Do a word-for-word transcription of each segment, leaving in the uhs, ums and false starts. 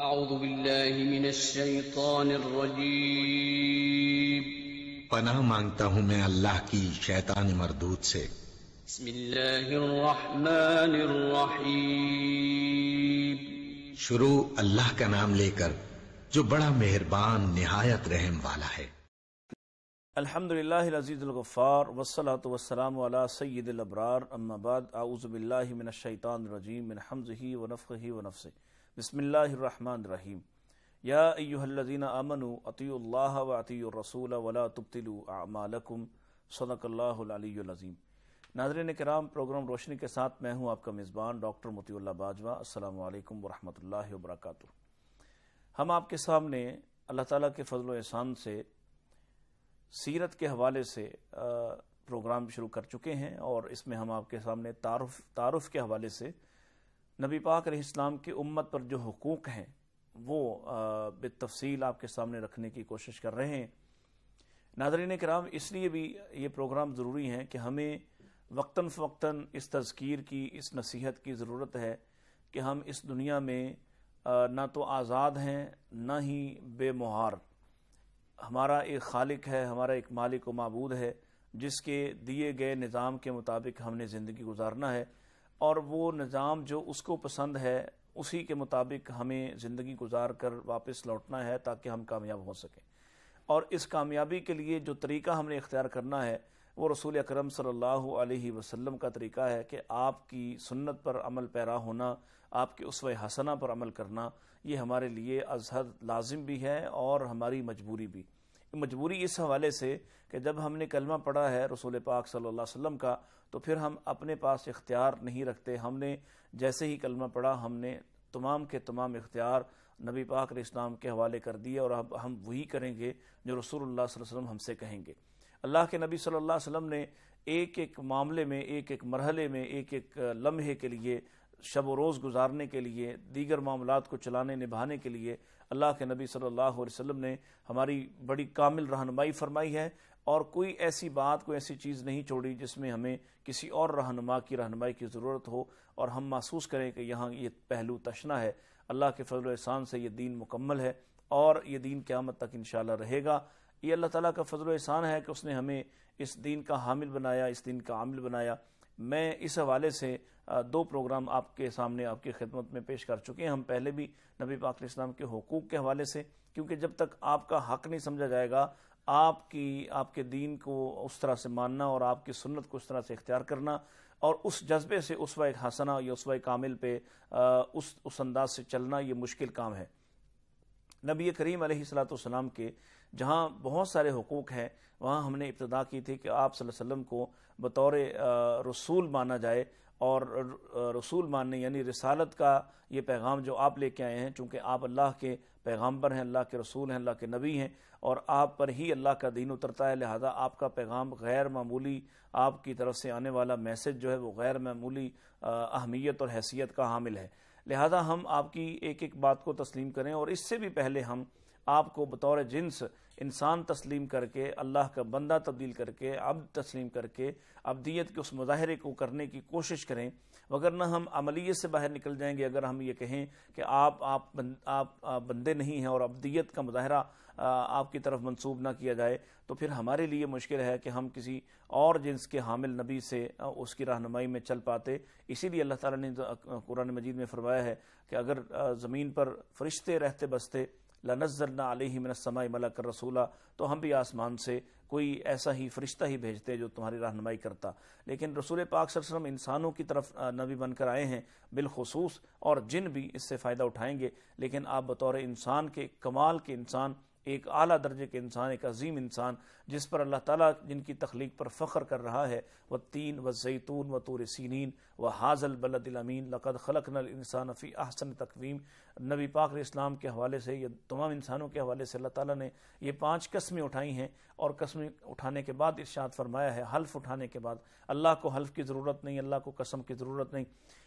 اعوذ باللہ من الشیطان الرجیم پناہ مانگتا ہوں میں اللہ کی شیطان مردود سے۔ بسم اللہ الرحمن الرحیم شروع اللہ کا نام لے کر جو بڑا مہربان نہایت رحم والا ہے۔ الحمدللہ العزیز الغفار والصلاة والسلام علی سید الابرار، اما بعد، اعوذ باللہ من الشیطان الرجیم من حمزہ ونفخہ ونفثہ، بسم اللہ الرحمن الرحیم۔ یا ایہا الذین آمنوا اطیعوا اللہ واطیعوا الرسول ولا تبطلوا اعمالکم، صدق اللہ العلی العظیم۔ ناظرین کرام، پروگرام روشنی کے ساتھ میں ہوں آپ کا میزبان ڈاکٹر متی اللہ باجوہ۔ السلام علیکم ورحمۃ اللہ وبرکاتہ۔ ہم آپ کے سامنے اللہ تعالیٰ کے فضل و احسان سے سیرت کے حوالے سے پروگرام شروع کر چکے ہیں، اور اس میں ہم آپ کے سامنے تعارف تعارف کے حوالے سے نبی پاک علیہ السلام کی امت پر جو حقوق ہیں وہ بالتفصیل آپ کے سامنے رکھنے کی کوشش کر رہے ہیں۔ ناظرین کرام، اس لیے بھی یہ پروگرام ضروری ہیں کہ ہمیں وقتاً فوقتاً اس تذکیر کی، اس نصیحت کی ضرورت ہے کہ ہم اس دنیا میں نہ تو آزاد ہیں نہ ہی بے مہار۔ ہمارا ایک خالق ہے، ہمارا ایک مالک و معبود ہے جس کے دیے گئے نظام کے مطابق ہم نے زندگی گزارنا ہے، اور وہ نظام جو اس کو پسند ہے اسی کے مطابق ہمیں زندگی گزار کر واپس لوٹنا ہے تاکہ ہم کامیاب ہو سکیں۔ اور اس کامیابی کے لیے جو طریقہ ہم نے اختیار کرنا ہے وہ رسول اکرم صلی اللہ علیہ وسلم کا طریقہ ہے کہ آپ کی سنت پر عمل پیرا ہونا، آپ کے اسوہ حسنہ پر عمل کرنا، یہ ہمارے لیے از حد لازم بھی ہے اور ہماری مجبوری بھی۔ مجبوری اس حوالے سے کہ جب ہم نے کلمہ پڑھا ہے رسول پاک صلی اللہ علیہ وسلم کا، تو پھر ہم اپنے پاس اختیار نہیں رکھتے۔ ہم نے جیسے ہی کلمہ پڑھا ہم نے تمام کے تمام اختیار نبی پاک علیہ السلام کے حوالے کر دیے، اور اب ہم وہی کریں گے جو رسول اللہ صلی اللہ علیہ وسلم ہم سے کہیں گے۔ اللہ کے نبی صلی اللہ علیہ وسلم نے ایک ایک معاملے میں، ایک ایک مرحلے میں، ایک ایک لمحے کے لیے، شب و روز گزارنے کے لیے، دیگر معاملات کو چلانے نبھانے کے لیے اللہ کے نبی صلی اللہ علیہ وسلم نے ہماری بڑی کامل رہنمائی فرمائی ہے، اور کوئی ایسی بات، کوئی ایسی چیز نہیں چھوڑی جس میں ہمیں کسی اور رہنما کی رہنمائی کی ضرورت ہو اور ہم محسوس کریں کہ یہاں یہ پہلو تشنا ہے۔ اللہ کے فضل و احسان سے یہ دین مکمل ہے، اور یہ دین قیامت تک انشاءاللہ رہے گا۔ یہ اللہ تعالیٰ کا فضل و احسان ہے کہ اس نے ہمیں اس دین کا حامل بنایا، اس دین کا عامل بنایا۔ میں اس حوالے سے دو پروگرام آپ کے سامنے، آپ کی خدمت میں پیش کر چکے ہیں۔ ہم پہلے بھی نبی پاک علیہ السلام کے حقوق کے حوالے سے، کیونکہ جب تک آپ کا حق نہیں سمجھا جائے گا، آپ کی آپ کے دین کو اس طرح سے ماننا اور آپ کی سنت کو اس طرح سے اختیار کرنا اور اس جذبے سے اسوہ حسنہ یا اسوہ کامل پہ اس اس انداز سے چلنا، یہ مشکل کام ہے۔ نبی کریم علیہ الصلوۃ والسلام کے جہاں بہت سارے حقوق ہیں، وہاں ہم نے ابتدا کی تھی کہ آپ صلی اللہ علیہ وسلم کو بطور رسول مانا جائے، اور رسول ماننے یعنی رسالت کا یہ پیغام جو آپ لے کے آئے ہیں، چونکہ آپ اللہ کے پیغامبر ہیں، اللہ کے رسول ہیں، اللہ کے نبی ہیں، اور آپ پر ہی اللہ کا دین اترتا ہے، لہذا آپ کا پیغام غیر معمولی، آپ کی طرف سے آنے والا میسج جو ہے وہ غیر معمولی اہمیت اور حیثیت کا حامل ہے۔ لہذا ہم آپ کی ایک ایک بات کو تسلیم کریں، اور اس سے بھی پہلے ہم آپ کو بطور جنس انسان تسلیم کر کے، اللہ کا بندہ تبدیل کر کے، عبد تسلیم کر کے عبدیت کے اس مظاہرے کو کرنے کی کوشش کریں، وگرنہ ہم عملیت سے باہر نکل جائیں گے اگر ہم یہ کہیں کہ آپ آپ آپ بندے نہیں ہیں اور عبدیت کا مظاہرہ آپ کی طرف منسوب نہ کیا جائے، تو پھر ہمارے لیے مشکل ہے کہ ہم کسی اور جنس کے حامل نبی سے اس کی رہنمائی میں چل پاتے۔ اسی لیے اللہ تعالیٰ نے قرآن مجید میں فرمایا ہے کہ اگر زمین پر فرشتے رہتے بستے لَنَزَّلْنَا عَلَيْهِ مِنَ السَّمَاءِ مَلَكًا رَسُولًا، تو ہم بھی آسمان سے کوئی ایسا ہی فرشتہ ہی بھیجتے جو تمہاری رہنمائی کرتا۔ لیکن رسول پاک صلی اللہ علیہ وسلم انسانوں کی طرف نبی بن کر آئے ہیں بالخصوص، اور جن بھی اس سے فائدہ اٹھائیں گے، لیکن آپ بطور انسان کے، کمال کے انسان، ایک اعلیٰ درجے کے انسان، ایک عظیم انسان جس پر اللہ تعالیٰ جن کی تخلیق پر فخر کر رہا ہے، والتین والزیتون وطور سینین وہذا البلد الامین لقد خلقنا الانسان فی احسن تقویم، نبی پاک علیہ السلام کے حوالے سے، یہ تمام انسانوں کے حوالے سے اللہ تعالیٰ نے یہ پانچ قسمیں اٹھائی ہیں، اور قسمیں اٹھانے کے بعد ارشاد فرمایا ہے، حلف اٹھانے کے بعد، اللہ کو حلف کی ضرورت نہیں، اللہ کو قسم کی ضرورت نہیں۔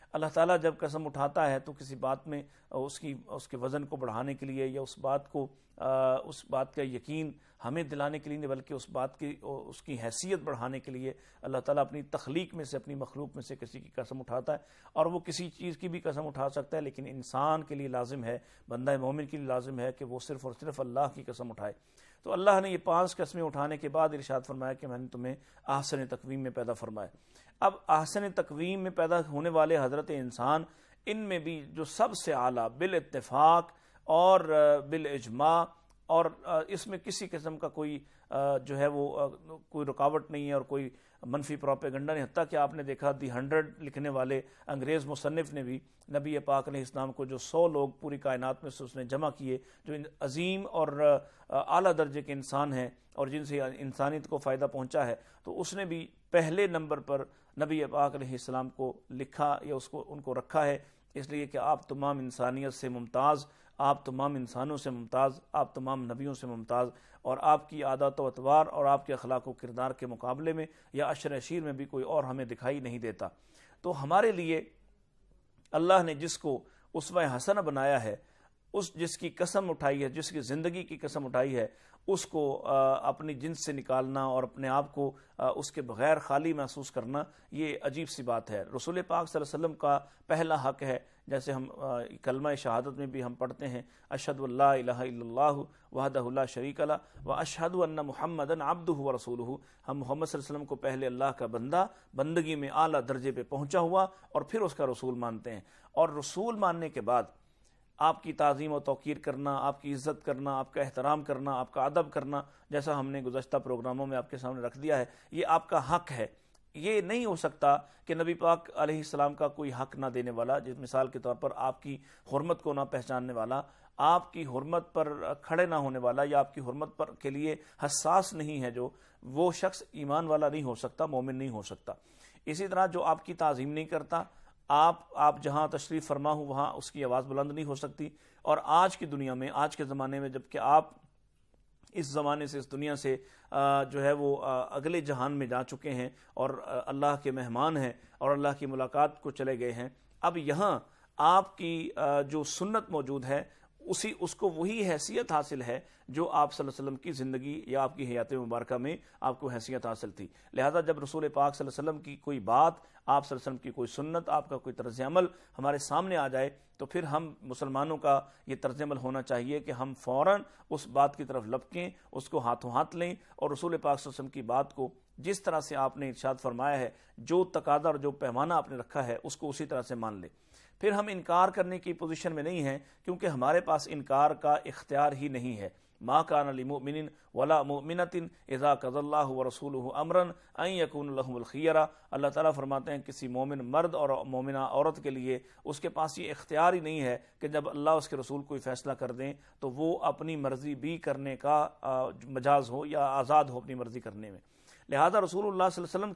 اللہ تعالیٰ جب قسم اٹھاتا ہے تو کسی بات میں اس کی اس کے وزن کو بڑھانے کے لیے یا اس بات کو اس بات کا یقین ہمیں دلانے کے لیے نہیں بلکہ اس بات کی اس کی حیثیت بڑھانے کے لیے اللہ تعالیٰ اپنی تخلیق میں سے اپنی مخلوق میں سے کسی کی قسم اٹھاتا ہے، اور وہ کسی چیز کی بھی قسم اٹھا سکتا ہے، لیکن انسان کے لیے لازم ہے، بندہ مومن کے لیے لازم ہے کہ وہ صرف اور صرف اللہ کی قسم اٹھائے۔ تو اللہ نے یہ پانچ قسمیں اٹھانے کے بعد ارشاد فرمایا کہ میں نے تمہیں احسن تقویم میں پیدا فرمایا۔ اب احسن تقویم میں پیدا ہونے والے حضرت انسان، ان میں بھی جو سب سے اعلیٰ بالاتفاق اور بالاجماع، اور اس میں کسی قسم کا کوئی جو ہے وہ کوئی رکاوٹ نہیں ہے اور کوئی منفی پروپیگنڈا نہیں، حتیٰ کہ آپ نے دیکھا دی ہنڈریڈ لکھنے والے انگریز مصنف نے بھی نبی پاک علیہ السلام کو جو سو لوگ پوری کائنات میں سے اس نے جمع کیے جو عظیم اور اعلیٰ درجے کے انسان ہیں اور جن سے انسانیت کو فائدہ پہنچا ہے، تو اس نے بھی پہلے نمبر پر نبی پاک علیہ السلام کو لکھا یا اس کو ان کو رکھا ہے، اس لیے کہ آپ تمام انسانیت سے ممتاز، آپ تمام انسانوں سے ممتاز، آپ تمام نبیوں سے ممتاز، اور آپ کی عادات و اطوار اور آپ کے اخلاق و کردار کے مقابلے میں یا عشر عشیر میں بھی کوئی اور ہمیں دکھائی نہیں دیتا۔ تو ہمارے لیے اللہ نے جس کو اسوہ حسنہ بنایا ہے، اس جس کی قسم اٹھائی ہے، جس کی زندگی کی قسم اٹھائی ہے، اس کو اپنی جنس سے نکالنا اور اپنے آپ کو اس کے بغیر خالی محسوس کرنا، یہ عجیب سی بات ہے۔ رسول پاک صلی اللہ علیہ وسلم کا پہلا حق ہے، جیسے ہم کلمہ شہادت میں بھی ہم پڑھتے ہیں اشہد ان لا الہ الا اللہ وحدہ لا شریک لہ واشہد ان محمدا عبدہ ورسولہ، ہم محمد صلی اللہ علیہ وسلم کو پہلے اللہ کا بندہ، بندگی میں اعلیٰ درجے پہ پہنچا ہوا، اور پھر اس کا رسول مانتے ہیں۔ اور رسول ماننے کے بعد آپ کی تعظیم و توقیر کرنا، آپ کی عزت کرنا، آپ کا احترام کرنا، آپ کا ادب کرنا، جیسا ہم نے گزشتہ پروگراموں میں آپ کے سامنے رکھ دیا ہے، یہ آپ کا حق ہے۔ یہ نہیں ہو سکتا کہ نبی پاک علیہ السلام کا کوئی حق نہ دینے والا، جس مثال کے طور پر آپ کی حرمت کو نہ پہچاننے والا، آپ کی حرمت پر کھڑے نہ ہونے والا، یا آپ کی حرمت پر کے لیے حساس نہیں ہے، جو وہ شخص ایمان والا نہیں ہو سکتا، مومن نہیں ہو سکتا۔ اسی طرح جو آپ کی تعظیم نہیں کرتا، آپ آپ جہاں تشریف فرما ہوں وہاں اس کی آواز بلند نہیں ہو سکتی۔ اور آج کی دنیا میں، آج کے زمانے میں، جب کہ آپ اس زمانے سے، اس دنیا سے جو ہے وہ اگلے جہان میں جا چکے ہیں اور اللہ کے مہمان ہیں اور اللہ کی ملاقات کو چلے گئے ہیں، اب یہاں آپ کی جو سنت موجود ہے اسی اس کو وہی حیثیت حاصل ہے جو آپ صلی اللہ علیہ وسلم کی زندگی یا آپ کی حیات مبارکہ میں آپ کو حیثیت حاصل تھی۔ لہذا جب رسول پاک صلی اللہ علیہ وسلم کی کوئی بات، آپ صلی اللہ علیہ وسلم کی کوئی سنت، آپ کا کوئی طرز عمل ہمارے سامنے آ جائے، تو پھر ہم مسلمانوں کا یہ طرز عمل ہونا چاہیے کہ ہم فوراً اس بات کی طرف لپکیں، اس کو ہاتھوں ہاتھ لیں، اور رسول پاک صلی اللہ علیہ وسلم کی بات کو جس طرح سے آپ نے ارشاد فرمایا ہے، جو تقاضا اور جو پیمانہ آپ نے رکھا ہے، اس کو اسی طرح سے مان لیں۔ پھر ہم انکار کرنے کی پوزیشن میں نہیں ہیں، کیونکہ ہمارے پاس انکار کا اختیار ہی نہیں ہے۔ ما کان لمؤمن ولا مؤمنۃ اذا قضى اللہ ورسولہ امرا ان یکون لهم الخیرہ، اللہ تعالیٰ فرماتے ہیں کسی مومن مرد اور مومنہ عورت کے لیے اس کے پاس یہ اختیار ہی نہیں ہے کہ جب اللہ اس کے رسول کوئی فیصلہ کر دیں تو وہ اپنی مرضی بھی کرنے کا مجاز ہو یا آزاد ہو اپنی مرضی کرنے میں۔ لہذا رسول اللہ صلی اللہ علیہ وسلم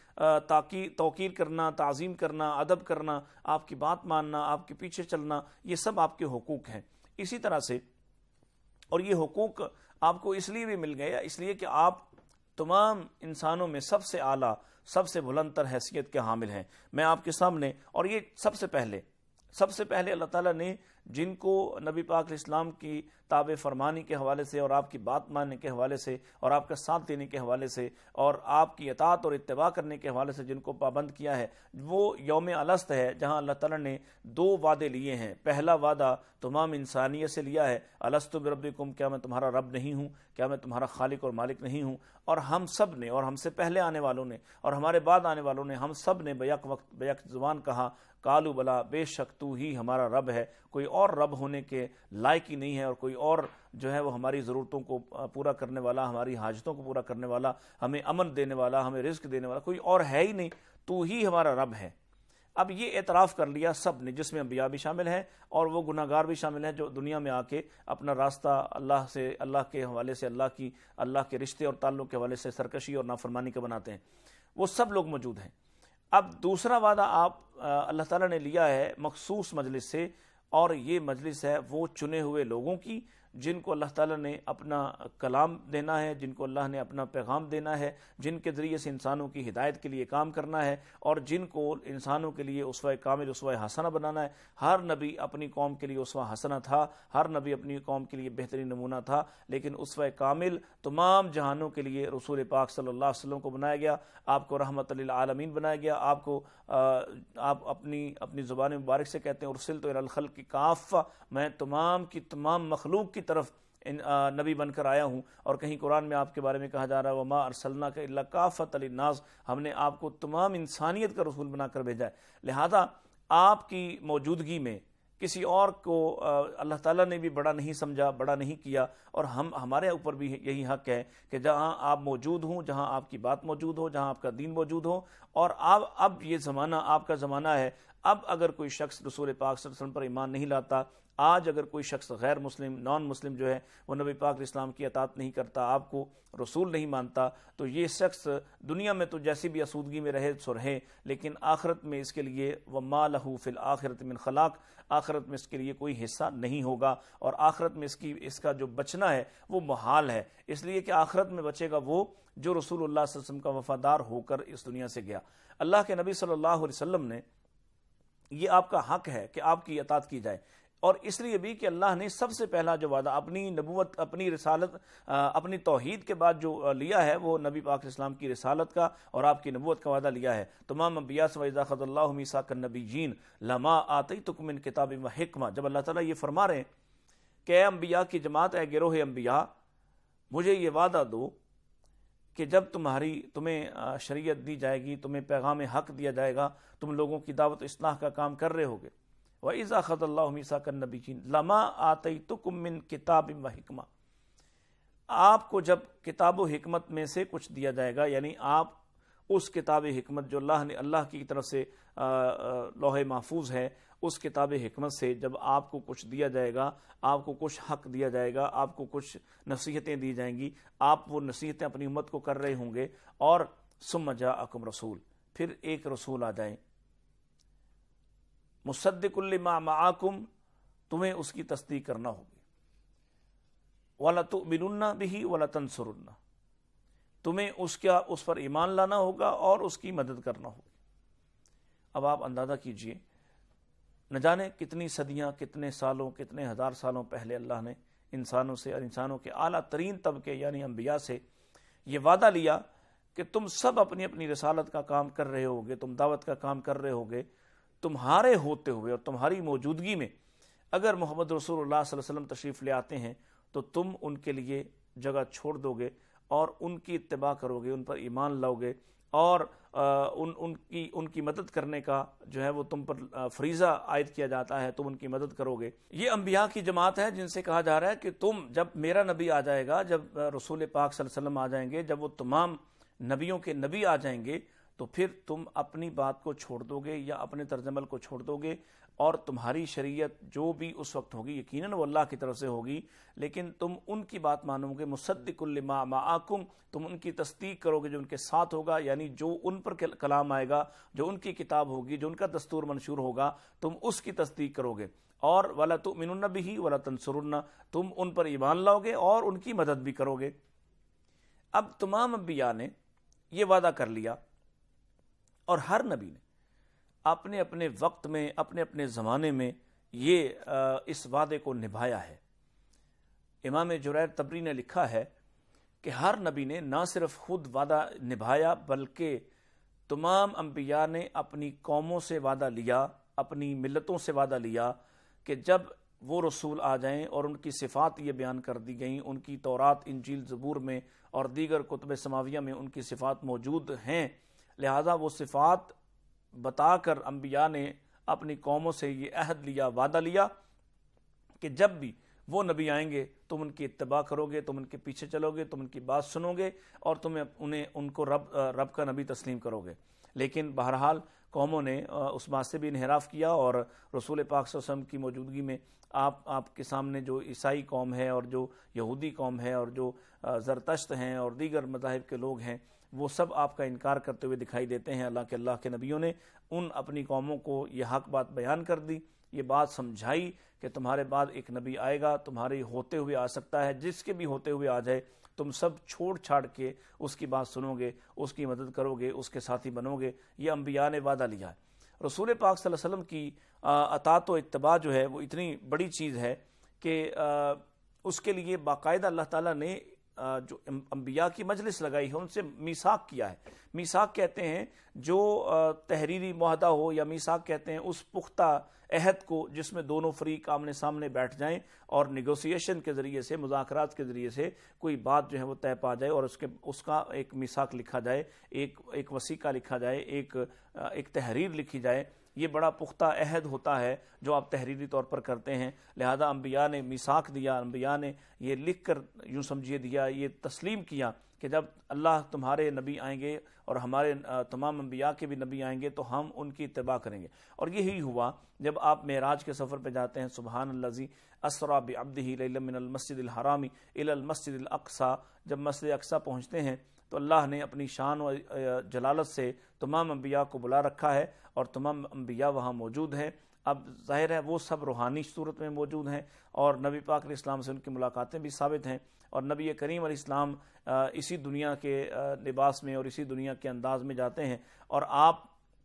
کی توقیر کرنا، تعظیم کرنا، ادب کرنا، آپ کی بات ماننا، آپ کے پیچھے چلنا، یہ سب آپ کے حقوق ہیں۔ اسی طرح سے، اور یہ حقوق آپ کو اس لیے بھی مل گئے اس لیے کہ آپ تمام انسانوں میں سب سے اعلیٰ، سب سے بلند تر حیثیت کے حامل ہیں۔ میں آپ کے سامنے، اور یہ سب سے پہلے سب سے پہلے اللہ تعالیٰ نے جن کو نبی پاک علیہ السلام کی تابع فرمانی کے حوالے سے اور آپ کی بات ماننے کے حوالے سے اور آپ کا ساتھ دینے کے حوالے سے اور آپ کی اطاعت اور اتباع کرنے کے حوالے سے جن کو پابند کیا ہے، وہ یوم الست ہے، جہاں اللہ تعالیٰ نے دو وعدے لیے ہیں۔ پہلا وعدہ تمام انسانیت سے لیا ہے، الست بربکم، کیا میں تمہارا رب نہیں ہوں، کیا میں تمہارا خالق اور مالک نہیں ہوں؟ اور ہم سب نے، اور ہم سے پہلے آنے والوں نے اور ہمارے بعد آنے والوں نے، ہم سب نے بیک وقت بیک زبان کہا، کالو بلا، بے شک تو ہی ہمارا رب ہے، کوئی اور رب ہونے کے لائق ہی نہیں ہے، اور کوئی اور جو ہے وہ ہماری ضرورتوں کو پورا کرنے والا، ہماری حاجتوں کو پورا کرنے والا، ہمیں امن دینے والا، ہمیں رزق دینے والا کوئی اور ہے ہی نہیں، تو ہی ہمارا رب ہے۔ اب یہ اعتراف کر لیا سب نے، جس میں انبیاء بھی شامل ہیں اور وہ گناہ گار بھی شامل ہیں جو دنیا میں آ کے اپنا راستہ اللہ سے، اللہ کے حوالے سے، اللہ کی اللہ کے رشتے اور تعلق کے حوالے سے سرکشی اور نافرمانی کا بناتے ہیں، وہ سب لوگ موجود ہیں۔ اب دوسرا وعدہ آپ اللہ تعالیٰ نے لیا ہے مخصوص مجلس سے، اور یہ مجلس ہے وہ چنے ہوئے لوگوں کی جن کو اللہ تعالیٰ نے اپنا کلام دینا ہے، جن کو اللہ نے اپنا پیغام دینا ہے، جن کے ذریعے سے انسانوں کی ہدایت کے لیے کام کرنا ہے، اور جن کو انسانوں کے لیے اسوہ کامل، اسوہ حسنہ بنانا ہے۔ ہر نبی اپنی قوم کے لیے اسوہ حسنہ تھا، ہر نبی اپنی قوم کے لیے بہترین نمونہ تھا، لیکن اسوہ کامل تمام جہانوں کے لیے رسول پاک صلی اللہ علیہ وسلم کو بنایا گیا، آپ کو رحمت للعالمین بنایا گیا۔ آپ کو آپ اپنی اپنی زبان مبارک سے کہتے ہیں ارسلت الی الخلق کافہ، میں تمام کی تمام مخلوق کی طرف نبی بن کر آیا ہوں۔ اور کہیں قرآن میں آپ کے بارے میں کہا جا رہا ہے وما ارسلناک الا کافۃ للناس، ہم نے آپ کو تمام انسانیت کا رسول بنا کر بھیجا ہے۔ لہذا آپ کی موجودگی میں کسی اور کو اللہ تعالیٰ نے بھی بڑا نہیں سمجھا، بڑا نہیں کیا، اور ہم ہمارے اوپر بھی یہی حق ہے کہ جہاں آپ موجود ہوں، جہاں آپ کی بات موجود ہو، جہاں آپ کا دین موجود ہو، اور اب اب یہ زمانہ آپ کا زمانہ ہے۔ اب اگر کوئی شخص رسول پاک صلی اللہ علیہ وسلم پر ایمان نہیں لاتا، آج اگر کوئی شخص غیر مسلم، نان مسلم جو ہے وہ نبی پاک اسلام کی اطاعت نہیں کرتا، آپ کو رسول نہیں مانتا، تو یہ شخص دنیا میں تو جیسی بھی آسودگی میں رہے سو رہے، لیکن آخرت میں اس کے لیے وَمَا لَهُ فِي الْآخِرَةِ مِنْ خَلَاقٍ، آخرت میں اس کے لیے کوئی حصہ نہیں ہوگا، اور آخرت میں اس کی اس کا جو بچنا ہے وہ محال ہے، اس لیے کہ آخرت میں بچے گا وہ جو رسول اللہ صلی اللہ علیہ وسلم کا وفادار ہو کر اس دنیا سے گیا۔ اللہ کے نبی صلی اللہ علیہ وسلم نے، یہ آپ کا حق ہے کہ آپ کی اطاعت کی جائے، اور اس لیے بھی کہ اللہ نے سب سے پہلا جو وعدہ اپنی نبوت، اپنی رسالت، اپنی توحید کے بعد جو لیا ہے وہ نبی پاک اسلام کی رسالت کا اور آپ کی نبوت کا وعدہ لیا ہے۔ تمام انبیاء سے وَإِذَا أَخَذَ اللَّهُ مِيثَاقَ النَّبِيِّينَ لَمَا آتَيْتُكُم مِّن كِتَابٍ وَحِكْمَةٍ، جب اللہ تعالیٰ یہ فرما رہے ہیں کہ اے انبیاء کی جماعت، اے گروہ انبیاء، مجھے یہ وعدہ دو کہ جب تمہاری تمہیں شریعت دی جائے گی، تمہیں پیغام حق دیا جائے گا، تم لوگوں کی دعوت اصلاح کا کام کر رہے ہوگے، وَإِذَا أَخَذَ اللَّهُ مِيثَاقَ النَّبِيِّينَ لَمَا آتَيْتُكُم مِّن كِتَابٍ وَحِكْمَةٍ، آپ کو جب کتاب و حکمت میں سے کچھ دیا جائے گا، یعنی آپ اس کتاب حکمت جو اللہ نے اللہ کی طرف سے لوح محفوظ ہے، اس کتاب حکمت سے جب آپ کو کچھ دیا جائے گا، آپ کو کچھ حق دیا جائے گا، آپ کو کچھ نصیحتیں دی جائیں گی، آپ وہ نصیحتیں اپنی امت کو کر رہے ہوں گے، اور ثم جاءکم رسول، پھر ایک رسول آ جائیں، مصدق لما معاکم، تمہیں اس کی تصدیق کرنا ہوگی، وَلَتُؤْمِنُنَّ بِهِ وَلَتَنْصُرُنَّ، تمہیں اس کا اس پر ایمان لانا ہوگا اور اس کی مدد کرنا ہوگی۔ اب آپ اندازہ کیجئے، نہ جانے کتنی صدیاں، کتنے سالوں، کتنے ہزار سالوں پہلے اللہ نے انسانوں سے اور انسانوں کے اعلیٰ ترین طبقے یعنی انبیاء سے یہ وعدہ لیا کہ تم سب اپنی اپنی رسالت کا کام کر رہے ہوگے، تم دعوت کا کام کر رہے ہوگے، تمہارے ہوتے ہوئے اور تمہاری موجودگی میں اگر محمد رسول اللہ صلی اللہ علیہ وسلم تشریف لے آتے ہیں تو تم ان کے لیے جگہ چھوڑ دو گے اور ان کی اتباع کرو گے، ان پر ایمان لاؤ گے، اور ان ان کی ان کی مدد کرنے کا جو ہے وہ تم پر فریضہ عائد کیا جاتا ہے، تم ان کی مدد کرو گے۔ یہ انبیاء کی جماعت ہے جن سے کہا جا رہا ہے کہ تم جب میرا نبی آ جائے گا، جب رسول پاک صلی اللہ علیہ وسلم آ جائیں گے، جب وہ تمام نبیوں کے نبی آ جائیں گے، تو پھر تم اپنی بات کو چھوڑ دو گے یا اپنے طرز عمل کو چھوڑ دو گے، اور تمہاری شریعت جو بھی اس وقت ہوگی یقیناً وہ اللہ کی طرف سے ہوگی، لیکن تم ان کی بات مانو گے، مصدق لما معاکم، تم ان کی تصدیق کرو گے جو ان کے ساتھ ہوگا، یعنی جو ان پر کلام آئے گا، جو ان کی کتاب ہوگی، جو ان کا دستور منشور ہوگا، تم اس کی تصدیق کرو گے، اور وَلَا تُؤْمِنُنَّ بِهِ وَلَا تَنْصُرُنَّ، تم ان پر ایمان لاؤ گے اور ان کی مدد بھی کرو گے۔ اب تمام انبیاء نے یہ وعدہ کر لیا، اور ہر نبی نے اپنے اپنے وقت میں، اپنے اپنے زمانے میں یہ اس وعدے کو نبھایا ہے۔ امام جریر طبری نے لکھا ہے کہ ہر نبی نے نہ صرف خود وعدہ نبھایا بلکہ تمام انبیاء نے اپنی قوموں سے وعدہ لیا، اپنی ملتوں سے وعدہ لیا کہ جب وہ رسول آ جائیں اور ان کی صفات یہ بیان کر دی گئیں، ان کی تورات، انجیل، زبور میں اور دیگر کتب سماویہ میں ان کی صفات موجود ہیں، لہذا وہ صفات بتا کر انبیاء نے اپنی قوموں سے یہ عہد لیا، وعدہ لیا کہ جب بھی وہ نبی آئیں گے تم ان کی اتباع کرو گے، تم ان کے پیچھے چلو گے، تم ان کی بات سنو گے، اور تم انہیں ان کو رب رب کا نبی تسلیم کرو گے۔ لیکن بہرحال قوموں نے اس بات سے بھی انحراف کیا، اور رسول پاک صلی اللہ علیہ وسلم کی موجودگی میں آپ آپ کے سامنے جو عیسائی قوم ہے اور جو یہودی قوم ہے اور جو زرتشت ہیں اور دیگر مذاہب کے لوگ ہیں، وہ سب آپ کا انکار کرتے ہوئے دکھائی دیتے ہیں۔ اللہ کے اللہ کے نبیوں نے ان اپنی قوموں کو یہ حق بات بیان کر دی، یہ بات سمجھائی کہ تمہارے بعد ایک نبی آئے گا، تمہارے ہوتے ہوئے آ سکتا ہے، جس کے بھی ہوتے ہوئے آ جائے تم سب چھوڑ چھاڑ کے اس کی بات سنو گے، اس کی مدد کرو گے، اس کے ساتھی بنو گے۔ یہ انبیاء نے وعدہ لیا ہے۔ رسول پاک صلی اللہ علیہ وسلم کی اطاعت و اتباع جو ہے وہ اتنی بڑی چیز ہے کہ اس کے لیے باقاعدہ اللہ تعالیٰ نے جو انبیاء کی مجلس لگائی ہے، ان سے میثاق کیا ہے۔ میثاق کہتے ہیں جو تحریری معاہدہ ہو، یا میثاق کہتے ہیں اس پختہ عہد کو جس میں دونوں فریق آمنے سامنے بیٹھ جائیں اور نیگوسیشن کے ذریعے سے، مذاکرات کے ذریعے سے کوئی بات جو ہے وہ طے پا جائے اور اس کے اس کا ایک میثاق لکھا جائے، ایک ایک وثیقہ لکھا جائے، ایک ایک تحریر لکھی جائے۔ یہ بڑا پختہ عہد ہوتا ہے جو آپ تحریری طور پر کرتے ہیں، لہذا انبیاء نے میثاق دیا، انبیاء نے یہ لکھ کر یوں سمجھیے دیا، یہ تسلیم کیا کہ جب اللہ تمہارے نبی آئیں گے اور ہمارے تمام انبیاء کے بھی نبی آئیں گے تو ہم ان کی اتباع کریں گے۔ اور یہی ہوا جب آپ معراج کے سفر پہ جاتے ہیں، سبحان الذی اسریٰ بعبدہ لیلا من المسجد الحرام الی المسجد الاقصی، جب مسجد اقصی پہنچتے ہیں تو اللہ نے اپنی شان و جلالت سے تمام انبیاء کو بلا رکھا ہے اور تمام انبیاء وہاں موجود ہیں۔ اب ظاہر ہے وہ سب روحانی صورت میں موجود ہیں اور نبی پاک علیہ السلام سے ان کی ملاقاتیں بھی ثابت ہیں، اور نبی کریم علیہ السلام اسی دنیا کے لباس میں اور اسی دنیا کے انداز میں جاتے ہیں، اور آپ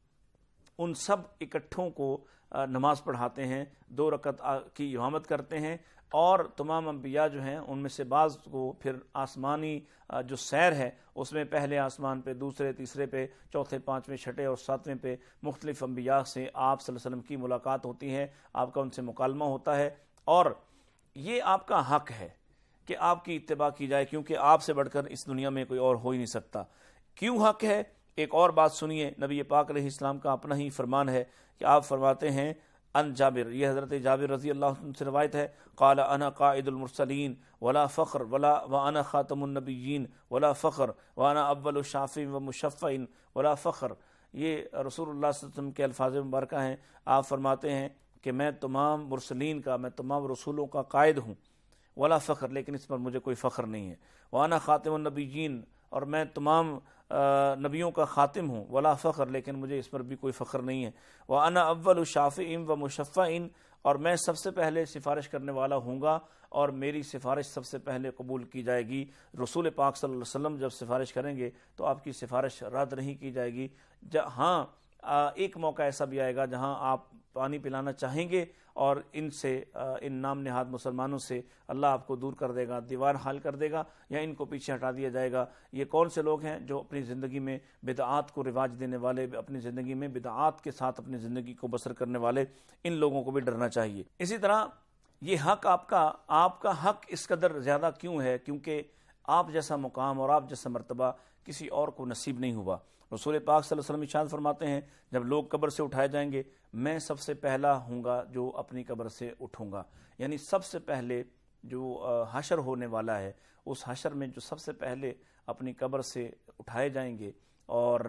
ان سب اکٹھوں کو نماز پڑھاتے ہیں، دو رکعت کی امامت کرتے ہیں، اور تمام انبیاء جو ہیں ان میں سے بعض کو پھر آسمانی جو سیر ہے اس میں پہلے آسمان پہ، دوسرے تیسرے پہ، چوتھے پانچویں چھٹے اور ساتویں پہ مختلف انبیاء سے آپ صلی اللہ علیہ وسلم کی ملاقات ہوتی ہے، آپ کا ان سے مکالمہ ہوتا ہے، اور یہ آپ کا حق ہے کہ آپ کی اتباع کی جائے، کیونکہ آپ سے بڑھ کر اس دنیا میں کوئی اور ہو ہی نہیں سکتا۔ کیوں حق ہے؟ ایک اور بات سنیے، نبی پاک علیہ السلام کا اپنا ہی فرمان ہے کہ آپ فرماتے ہیں ان جابر، یہ حضرت جابر رضی اللہ عنہ سے روایت ہے، قال انا قائد المرسلین ولا فخر ولا وانا خاتم النبیین ولا فخر وانا اول شافع و مشفع ولا فخر۔ یہ رسول اللہ صلی اللہ علیہ وسلم کے الفاظ مبارکہ ہیں۔ آپ فرماتے ہیں کہ میں تمام مرسلین کا، میں تمام رسولوں کا قائد ہوں، ولا فخر، لیکن اس پر مجھے کوئی فخر نہیں ہے، وانا خاتم النبیین، اور میں تمام نبیوں کا خاتم ہوں، ولا فخر، لیکن مجھے اس پر بھی کوئی فخر نہیں ہے، وانا اول شافع و مشفع، اور میں سب سے پہلے سفارش کرنے والا ہوں گا اور میری سفارش سب سے پہلے قبول کی جائے گی۔ رسول پاک صلی اللہ علیہ وسلم جب سفارش کریں گے تو آپ کی سفارش رد نہیں کی جائے گی۔ ہاں ایک موقع ایسا بھی آئے گا جہاں آپ پانی پلانا چاہیں گے اور ان سے، ان نام نہاد مسلمانوں سے اللہ آپ کو دور کر دے گا، دیوار حال کر دے گا، یا ان کو پیچھے ہٹا دیا جائے گا۔ یہ کون سے لوگ ہیں؟ جو اپنی زندگی میں بدعات کو رواج دینے والے، اپنی زندگی میں بدعات کے ساتھ اپنی زندگی کو بسر کرنے والے، ان لوگوں کو بھی ڈرنا چاہیے۔ اسی طرح یہ حق آپ کا آپ کا حق اس قدر زیادہ کیوں ہے؟ کیونکہ آپ جیسا مقام اور آپ جیسا مرتبہ کسی اور کو نصیب نہیں ہوا۔ رسول پاک صلی اللہ علیہ وسلم ارشاد فرماتے ہیں جب لوگ قبر سے اٹھائے جائیں گے، میں سب سے پہلا ہوں گا جو اپنی قبر سے اٹھوں گا، یعنی سب سے پہلے جو حشر ہونے والا ہے، اس حشر میں جو سب سے پہلے اپنی قبر سے اٹھائے جائیں گے اور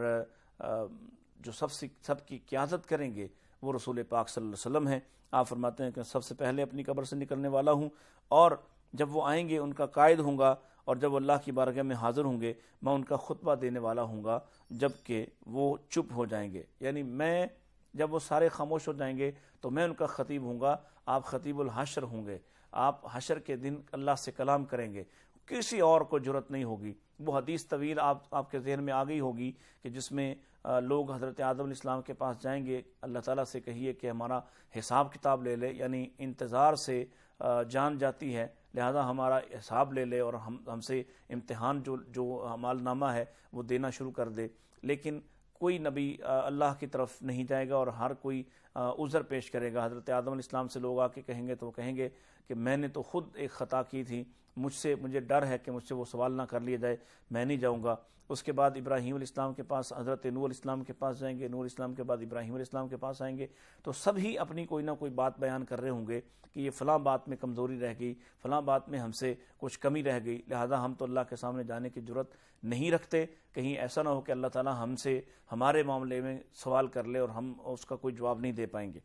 جو سب سے سب کی قیادت کریں گے وہ رسول پاک صلی اللہ علیہ وسلم ہیں۔ آپ فرماتے ہیں کہ سب سے پہلے اپنی قبر سے نکلنے والا ہوں، اور جب وہ آئیں گے ان کا قائد ہوں گا، اور جب اللہ کی بارگاہ میں حاضر ہوں گے میں ان کا خطبہ دینے والا ہوں گا جب کہ وہ چپ ہو جائیں گے، یعنی میں جب وہ سارے خاموش ہو جائیں گے تو میں ان کا خطیب ہوں گا، آپ خطیب الحشر ہوں گے، آپ حشر کے دن اللہ سے کلام کریں گے، کسی اور کو جرت نہیں ہوگی۔ وہ حدیث طویل آپ آپ کے ذہن میں آ گئی ہوگی کہ جس میں لوگ حضرت آدم علیہ السلام کے پاس جائیں گے، اللہ تعالیٰ سے کہیے کہ ہمارا حساب کتاب لے لے، یعنی انتظار سے جان جاتی ہے، لہذا ہمارا حساب لے لے اور ہم ہم سے امتحان جو جو اعمال نامہ ہے وہ دینا شروع کر دے۔ لیکن کوئی نبی اللہ کی طرف نہیں جائے گا اور ہر کوئی عذر پیش کرے گا۔ حضرت آدم علیہ السلام سے لوگ آ کے کہیں گے تو وہ کہیں گے کہ میں نے تو خود ایک خطا کی تھی، مجھ سے مجھے ڈر ہے کہ مجھ سے وہ سوال نہ کر لیا جائے، میں نہیں جاؤں گا۔ اس کے بعد ابراہیم علیہ السلام کے پاس، حضرت نوح علیہ السلام کے پاس جائیں گے، نوح علیہ السلام کے بعد ابراہیم علیہ السلام کے پاس آئیں گے، تو سب ہی اپنی کوئی نہ کوئی بات بیان کر رہے ہوں گے کہ یہ فلاں بات میں کمزوری رہ گئی، فلاں بات میں ہم سے کچھ کمی رہ گئی، لہذا ہم تو اللہ کے سامنے جانے کی جرت نہیں رکھتے، کہیں ایسا نہ ہو کہ اللہ تعالیٰ ہم سے ہمارے معاملے میں سوال کر لے اور ہم اس کا کوئی جواب نہیں دے پائیں گے۔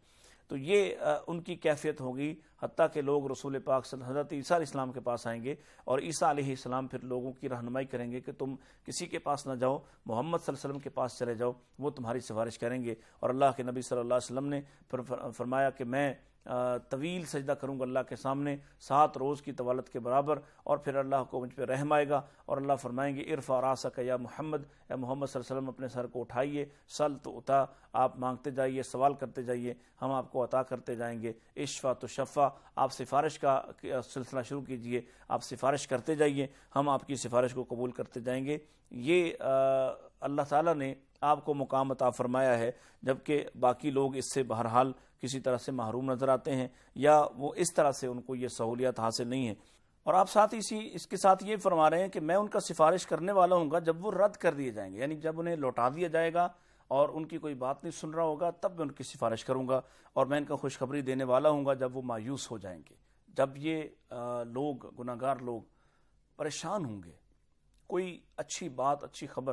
تو یہ ان کی کیفیت ہوگی، حتیٰ کہ لوگ رسول پاک صلی حضرت عیسیٰ علیہ السلام کے پاس آئیں گے اور عیسیٰ علیہ السلام پھر لوگوں کی رہنمائی کریں گے کہ تم کسی کے پاس نہ جاؤ، محمد صلی اللہ علیہ وسلم کے پاس چلے جاؤ، وہ تمہاری سفارش کریں گے۔ اور اللہ کے نبی صلی اللہ علیہ وسلم نے فرمایا کہ میں طویل سجدہ کروں گا اللہ کے سامنے، سات روز کی طوالت کے برابر، اور پھر اللہ کو مجھ پہ رحم آئے گا اور اللہ فرمائیں گے ارفع راسک یا محمد، اے محمد صلی اللہ علیہ وسلم اپنے سر کو اٹھائیے، سل تو عطا، آپ مانگتے جائیے، سوال کرتے جائیے، ہم آپ کو عطا کرتے جائیں گے، اشفا تو شفا، آپ سفارش کا سلسلہ شروع کیجئے، آپ سفارش کرتے جائیے، ہم آپ کی سفارش کو قبول کرتے جائیں گے۔ یہ اللہ تعالیٰ نے آپ کو مقام عطا فرمایا ہے، جبکہ باقی لوگ اس سے بہرحال کسی طرح سے محروم نظر آتے ہیں یا وہ اس طرح سے ان کو یہ سہولیات حاصل نہیں ہیں۔ اور آپ ساتھ اسی اس کے ساتھ یہ فرما رہے ہیں کہ میں ان کا سفارش کرنے والا ہوں گا جب وہ رد کر دیے جائیں گے، یعنی جب انہیں لوٹا دیا جائے گا اور ان کی کوئی بات نہیں سن رہا ہوگا تب میں ان کی سفارش کروں گا، اور میں ان کا خوشخبری دینے والا ہوں گا جب وہ مایوس ہو جائیں گے، جب یہ لوگ گناہ گار لوگ پریشان ہوں گے، کوئی اچھی بات اچھی خبر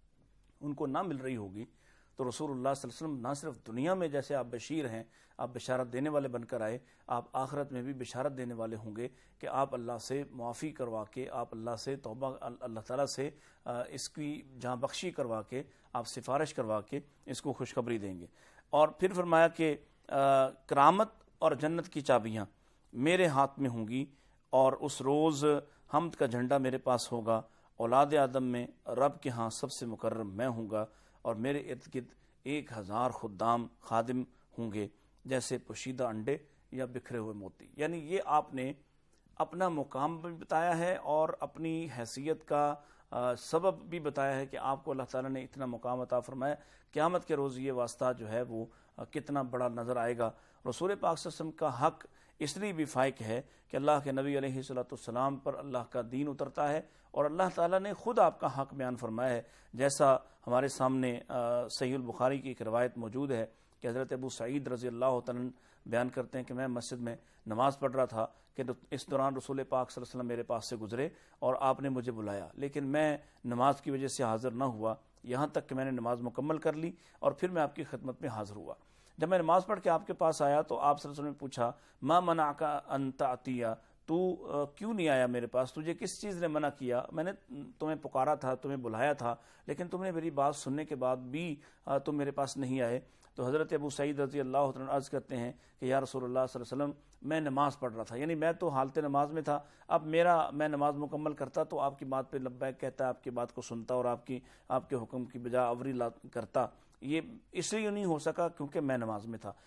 ان کو نہ مل رہی ہوگی، تو رسول اللہ صلی اللہ علیہ وسلم نہ صرف دنیا میں جیسے آپ بشیر ہیں، آپ بشارت دینے والے بن کر آئے، آپ آخرت میں بھی بشارت دینے والے ہوں گے کہ آپ اللہ سے معافی کروا کے، آپ اللہ سے توبہ، اللہ تعالیٰ سے اس کی جہاں بخشی کروا کے، آپ سفارش کروا کے اس کو خوشخبری دیں گے۔ اور پھر فرمایا کہ کرامت اور جنت کی چابیاں میرے ہاتھ میں ہوں گی، اور اس روز حمد کا جھنڈا میرے پاس ہوگا، اولاد آدم میں رب کے ہاں سب سے مکرم میں ہوں گا، اور میرے ارد گرد ایک ہزار خدام خادم ہوں گے جیسے پوشیدہ انڈے یا بکھرے ہوئے موتی۔ یعنی یہ آپ نے اپنا مقام بھی بتایا ہے اور اپنی حیثیت کا سبب بھی بتایا ہے کہ آپ کو اللہ تعالیٰ نے اتنا مقام عطا فرمایا، قیامت کے روز یہ واسطہ جو ہے وہ کتنا بڑا نظر آئے گا۔ رسول پاک صلی اللہ علیہ وسلم کا حق اس لیے بھی فائق ہے کہ اللہ کے نبی علیہ الصلوۃ والسلام پر اللہ کا دین اترتا ہے، اور اللہ تعالیٰ نے خود آپ کا حق بیان فرمایا ہے، جیسا ہمارے سامنے صحیح البخاری کی ایک روایت موجود ہے کہ حضرت ابو سعید رضی اللہ تعالیٰ بیان کرتے ہیں کہ میں مسجد میں نماز پڑھ رہا تھا کہ اس دوران رسول پاک صلی اللہ علیہ وسلم میرے پاس سے گزرے اور آپ نے مجھے بلایا، لیکن میں نماز کی وجہ سے حاضر نہ ہوا، یہاں تک کہ میں نے نماز مکمل کر لی اور پھر میں آپ کی خدمت میں حاضر ہوا۔ جب میں نماز پڑھ کے آپ کے پاس آیا تو آپ صلی اللہ علیہ وسلم نے پوچھا ما منعک ان تأتی، تو کیوں نہیں آیا میرے پاس، تجھے کس چیز نے منع کیا؟ میں نے تمہیں پکارا تھا، تمہیں بلایا تھا، لیکن تم نے میری بات سننے کے بعد بھی تم میرے پاس نہیں آئے۔ تو حضرت ابو سعید رضی اللہ عنہ عرض کرتے ہیں کہ یا رسول اللہ صلی اللہ علیہ وسلم میں نماز پڑھ رہا تھا، یعنی میں تو حالت نماز میں تھا، اب میرا میں نماز مکمل کرتا تو آپ کی بات پہ لبیک کہتا، آپ کی بات کو سنتا اور آپ کی آپ کے حکم کی بجا آوری کرتا، یہ اس لیے نہیں ہو سکا کیونکہ میں نماز میں تھا۔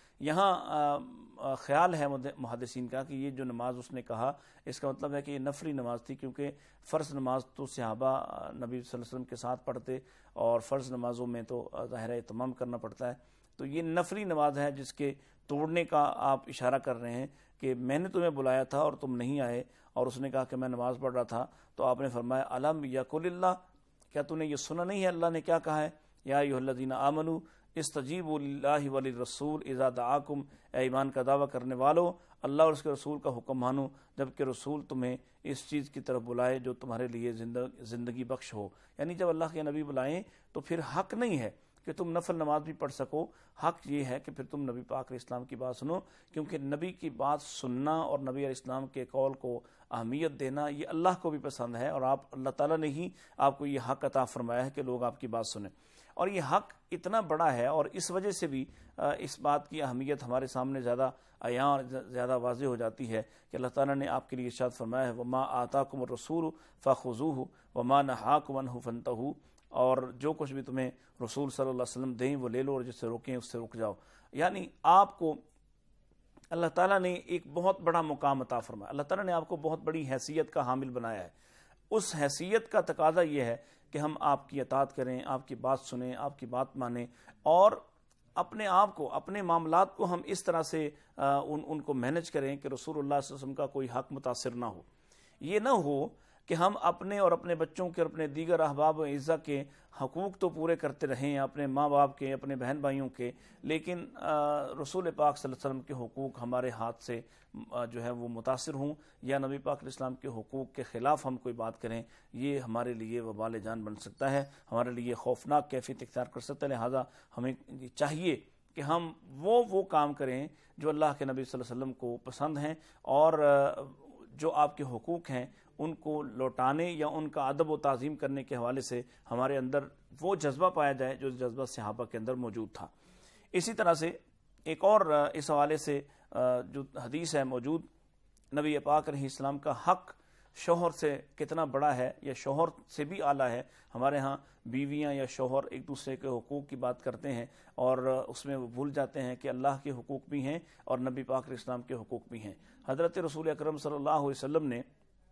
یہاں خیال ہے محدثین کا کہ یہ جو نماز اس نے کہا اس کا مطلب ہے کہ یہ نفلی نماز تھی، کیونکہ فرض نماز تو صحابہ نبی صلی اللہ علیہ وسلم کے ساتھ پڑھتے اور فرض نمازوں میں تو ظاہر اہتمام کرنا پڑتا ہے، تو یہ نفلی نماز ہے جس کے توڑنے کا آپ اشارہ کر رہے ہیں کہ میں نے تمہیں بلایا تھا اور تم نہیں آئے، اور اس نے کہا کہ میں نماز پڑھ رہا تھا، تو آپ نے فرمایا الم یقل اللہ، کیا تو نے یہ سنا نہیں ہے اللہ نے کیا کہا ہے، یا ایھا الذین آمنوا استجیبوا للہ وللرسول اذا دعاکم، اے ایمان کا دعویٰ کرنے والو اللہ اور اس کے رسول کا حکم مانو جبکہ رسول تمہیں اس چیز کی طرف بلائے جو تمہارے لیے زندگی بخش ہو۔ یعنی جب اللہ کے نبی بلائیں تو پھر حق نہیں ہے کہ تم نفل نماز بھی پڑھ سکو، حق یہ ہے کہ پھر تم نبی پاک علیہ السلام کی بات سنو، کیونکہ نبی کی بات سننا اور نبی علیہ السلام کے قول کو اہمیت دینا یہ اللہ کو بھی پسند ہے، اور آپ اللہ تعالیٰ نے ہی آپ کو یہ حق عطا فرمایا ہے کہ لوگ آپ کی بات سنیں، اور یہ حق اتنا بڑا ہے اور اس وجہ سے بھی اس بات کی اہمیت ہمارے سامنے زیادہ عیاں اور زیادہ واضح ہو جاتی ہے کہ اللہ تعالیٰ نے آپ کے لیے ارشاد فرمایا ہے وما آتاکم الرسول فخذوہ وما نہاکم عنہ فانتہوا، اور جو کچھ بھی تمہیں رسول صلی اللہ علیہ وسلم دیں وہ لے لو اور جس سے روکیں اس سے رک جاؤ۔ یعنی آپ کو اللہ تعالیٰ نے ایک بہت بڑا مقام عطا فرمایا، اللہ تعالیٰ نے آپ کو بہت بڑی حیثیت کا حامل بنایا ہے، اس حیثیت کا تقاضا یہ ہے کہ ہم آپ کی اطاعت کریں، آپ کی بات سنیں، آپ کی بات مانیں، اور اپنے آپ کو اپنے معاملات کو ہم اس طرح سے ان ان کو مینج کریں کہ رسول اللہ صلی اللہ علیہ وسلم کا کوئی حق متاثر نہ ہو۔ یہ نہ ہو کہ ہم اپنے اور اپنے بچوں کے اور اپنے دیگر احباب و اعزا کے حقوق تو پورے کرتے رہیں، اپنے ماں باپ کے، اپنے بہن بھائیوں کے، لیکن رسول پاک صلی اللہ علیہ وسلم کے حقوق ہمارے ہاتھ سے جو ہے وہ متاثر ہوں، یا نبی پاک علیہ السلام کے حقوق کے خلاف ہم کوئی بات کریں، یہ ہمارے لیے وبال جان بن سکتا ہے، ہمارے لیے خوفناک کیفیت اختیار کر سکتا ہے۔ لہٰذا ہمیں چاہیے کہ ہم وہ وہ کام کریں جو اللہ کے نبی صلی اللہ علیہ وسلم کو پسند ہیں، اور جو آپ کے حقوق ہیں ان کو لوٹانے یا ان کا ادب و تعظیم کرنے کے حوالے سے ہمارے اندر وہ جذبہ پایا جائے جو جذبہ صحابہ کے اندر موجود تھا۔ اسی طرح سے ایک اور اس حوالے سے جو حدیث ہے موجود، نبی پاک علیہ السلام کا حق شوہر سے کتنا بڑا ہے یا شوہر سے بھی اعلیٰ ہے۔ ہمارے ہاں بیویاں یا شوہر ایک دوسرے کے حقوق کی بات کرتے ہیں اور اس میں وہ بھول جاتے ہیں کہ اللہ کے حقوق بھی ہیں اور نبی پاک علیہ السلام کے حقوق بھی ہیں۔ حضرت رسول اکرم صلی اللہ علیہ وسلم نے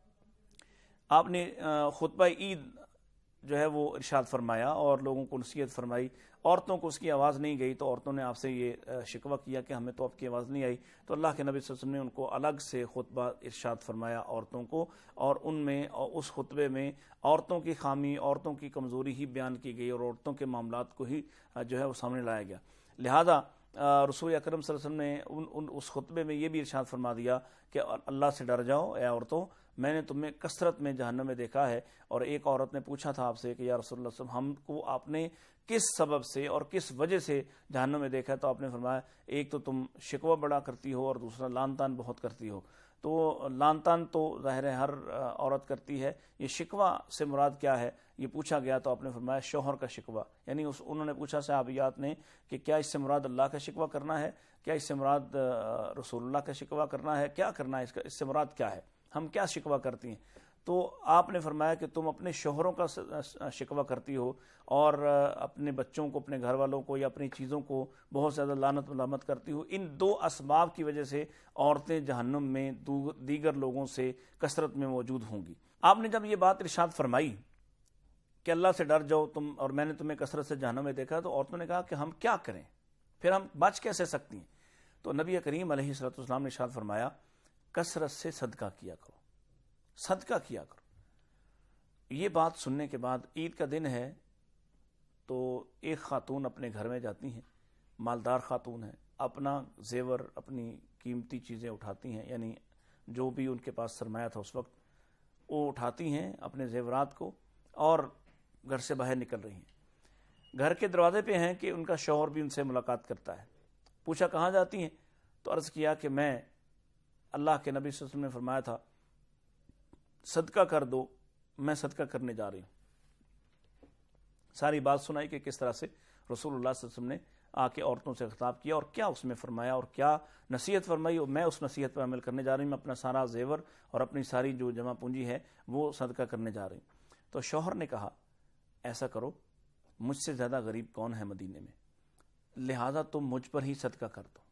آپ نے خطبہ عید جو ہے وہ ارشاد فرمایا اور لوگوں کو نصیحت فرمائی۔ عورتوں کو اس کی آواز نہیں گئی تو عورتوں نے آپ سے یہ شکوہ کیا کہ ہمیں تو آپ کی آواز نہیں آئی، تو اللہ کے نبی صلی اللہ علیہ وسلم نے ان کو الگ سے خطبہ ارشاد فرمایا عورتوں کو، اور ان میں اس خطبے میں عورتوں کی خامی، عورتوں کی کمزوری ہی بیان کی گئی اور عورتوں کے معاملات کو ہی جو ہے وہ سامنے لایا گیا۔ لہذا رسول اکرم صلی اللہ علیہ وسلم نے ان, ان اس خطبے میں یہ بھی ارشاد فرما دیا کہ اللہ سے ڈر جاؤ اے عورتوں، میں نے تمہیں کثرت میں جہنم میں دیکھا ہے۔ اور ایک عورت نے پوچھا تھا آپ سے کہ یا رسول اللہ صلی اللہ علیہ وسلم، ہم کو آپ نے کس سبب سے اور کس وجہ سے جہنم میں دیکھا ہے؟ تو آپ نے فرمایا ایک تو تم شکوہ بڑا کرتی ہو اور دوسرا لان تان بہت کرتی ہو۔ تو لان تان تو ظاہر ہے ہر عورت کرتی ہے، یہ شکوہ سے مراد کیا ہے یہ پوچھا گیا تو آپ نے فرمایا شوہر کا شکوہ، یعنی اس انہوں نے پوچھا صحابیات نے کہ کیا اس سے مراد اللہ کا شکوہ کرنا ہے، کیا اس سے مراد رسول اللہ کا شکوہ کرنا ہے، کیا کرنا ہے، اس کا اس سے مراد کیا ہے، ہم کیا شکوہ کرتی ہیں؟ تو آپ نے فرمایا کہ تم اپنے شوہروں کا شکوہ کرتی ہو اور اپنے بچوں کو، اپنے گھر والوں کو یا اپنی چیزوں کو بہت زیادہ لعنت ملامت کرتی ہو۔ ان دو اسباب کی وجہ سے عورتیں جہنم میں دیگر لوگوں سے کثرت میں موجود ہوں گی۔ آپ نے جب یہ بات ارشاد فرمائی کہ اللہ سے ڈر جاؤ تم اور میں نے تمہیں کثرت سے جہنم میں دیکھا، تو عورتوں نے کہا کہ ہم کیا کریں، پھر ہم بچ کیسے سکتی ہیں؟ تو نبی کریم علیہ الصلوۃ والسلام نے ارشاد فرمایا کثرت سے صدقہ کیا کرو، صدقہ کیا کرو۔ یہ بات سننے کے بعد عید کا دن ہے تو ایک خاتون اپنے گھر میں جاتی ہیں، مالدار خاتون ہیں، اپنا زیور اپنی قیمتی چیزیں اٹھاتی ہیں، یعنی جو بھی ان کے پاس سرمایہ تھا اس وقت وہ اٹھاتی ہیں اپنے زیورات کو اور گھر سے باہر نکل رہی ہیں۔ گھر کے دروازے پہ ہیں کہ ان کا شوہر بھی ان سے ملاقات کرتا ہے۔ پوچھا کہاں جاتی ہیں؟ تو عرض کیا کہ میں اللہ کے نبی صلی اللہ علیہ وسلم نے فرمایا تھا صدقہ کر دو، میں صدقہ کرنے جا رہی ہوں۔ ساری بات سنائی کہ کس طرح سے رسول اللہ صلی اللہ علیہ وسلم نے آ کے عورتوں سے خطاب کیا اور کیا اس میں فرمایا اور کیا نصیحت فرمائی، اور میں اس نصیحت پر عمل کرنے جا رہی ہوں، میں اپنا سارا زیور اور اپنی ساری جو جمع پونجی ہے وہ صدقہ کرنے جا رہی ہوں۔ تو شوہر نے کہا ایسا کرو، مجھ سے زیادہ غریب کون ہے مدینے میں، لہذا تم مجھ پر ہی صدقہ کر دو،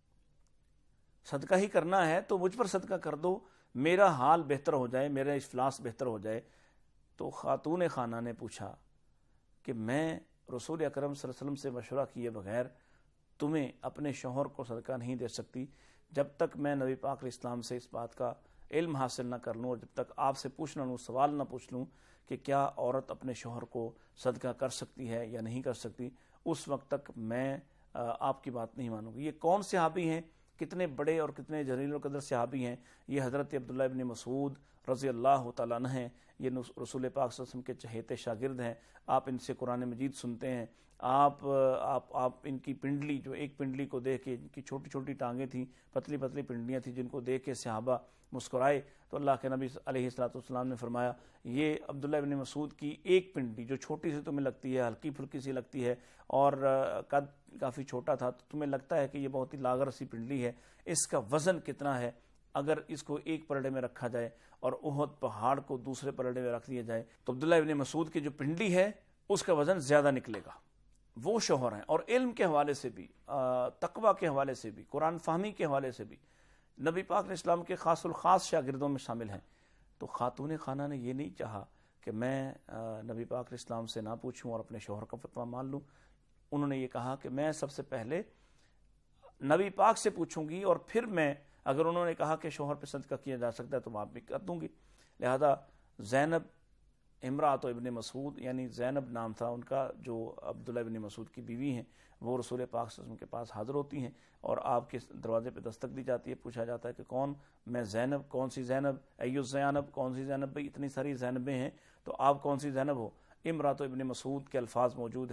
صدقہ ہی کرنا ہے تو مجھ پر صدقہ کر دو، میرا حال بہتر ہو جائے، میرا افلاس بہتر ہو جائے۔ تو خاتون خانہ نے پوچھا کہ میں رسول اکرم صلی اللہ علیہ وسلم سے مشورہ کیے بغیر تمہیں اپنے شوہر کو صدقہ نہیں دے سکتی جب تک میں نبی پاک علیہ السلام سے اس بات کا علم حاصل نہ کر لوں اور جب تک آپ سے پوچھ نہ لوں، سوال نہ پوچھ لوں کہ کیا عورت اپنے شوہر کو صدقہ کر سکتی ہے یا نہیں کر سکتی، اس وقت تک میں آپ کی بات نہیں مانوں گی۔ یہ کون صحابی ہیں، کتنے بڑے اور کتنے جلیل القدر صحابی ہیں؟ یہ حضرت عبداللہ ابن مسعود رضی اللہ تعالیٰ عنہ ہیں، یہ رسول پاک صلی اللہ علیہ وسلم کے چہیتے شاگرد ہیں۔ آپ ان سے قرآن مجید سنتے ہیں، آپ آپ آپ ان کی پنڈلی، جو ایک پنڈلی کو دیکھ کے، ان کی چھوٹی چھوٹی ٹانگیں تھیں، پتلی پتلی پنڈلیاں تھیں، جن کو دیکھ کے صحابہ مسکرائے تو اللہ کے نبی علیہ الصلوۃ والسلام نے فرمایا یہ عبداللہ ابن مسعود کی ایک پنڈلی جو چھوٹی سی تمہیں لگتی ہے، ہلکی پھلکی سی لگتی ہے اور قد کافی چھوٹا تھا تو تمہیں لگتا ہے کہ یہ بہت ہی لاغر سی پنڈلی ہے، اس کا وزن کتنا ہے اگر اس کو ایک پلڑے میں رکھا جائے اور احد پہاڑ کو دوسرے پلڑے میں رکھ دیا جائے تو عبداللہ ابن مسعود کی جو پنڈلی ہے اس کا وزن زیادہ نکلے گا۔ وہ شوہر ہیں اور علم کے حوالے سے بھی، تقوی کے حوالے سے بھی، قرآن فہمی کے حوالے سے بھی نبی پاک علیہ السلام کے خاص الخاص شاگردوں میں شامل ہیں۔ تو خاتون خانہ نے یہ نہیں چاہا کہ میں نبی پاک علیہ السلام سے نہ پوچھوں اور اپنے شوہر کا فتویٰ مان لوں، انہوں نے یہ کہا کہ میں سب سے پہلے نبی پاک سے پوچھوں گی اور پھر میں، اگر انہوں نے کہا کہ شوہر پہ صدقہ کیا جا سکتا ہے تو میں بھی کر دوں گی۔ لہذا زینب امراۃ ابن مسعود، یعنی زینب نام تھا ان کا، جو عبداللہ ابن مسعود کی بیوی ہیں، وہ رسول پاک صلی اللہ علیہ وسلم کے پاس حاضر ہوتی ہیں اور آپ کے دروازے پہ دستک دی جاتی ہے، پوچھا جاتا ہے کہ کون؟ میں زینب۔ کون سی زینب؟ ایو زینب، کون سی زینب؟ بھائی اتنی ساری زینبیں ہیں تو آپ کون سی زینب ہو؟ امراۃ ابن مسعود کے الفاظ موجود ہیں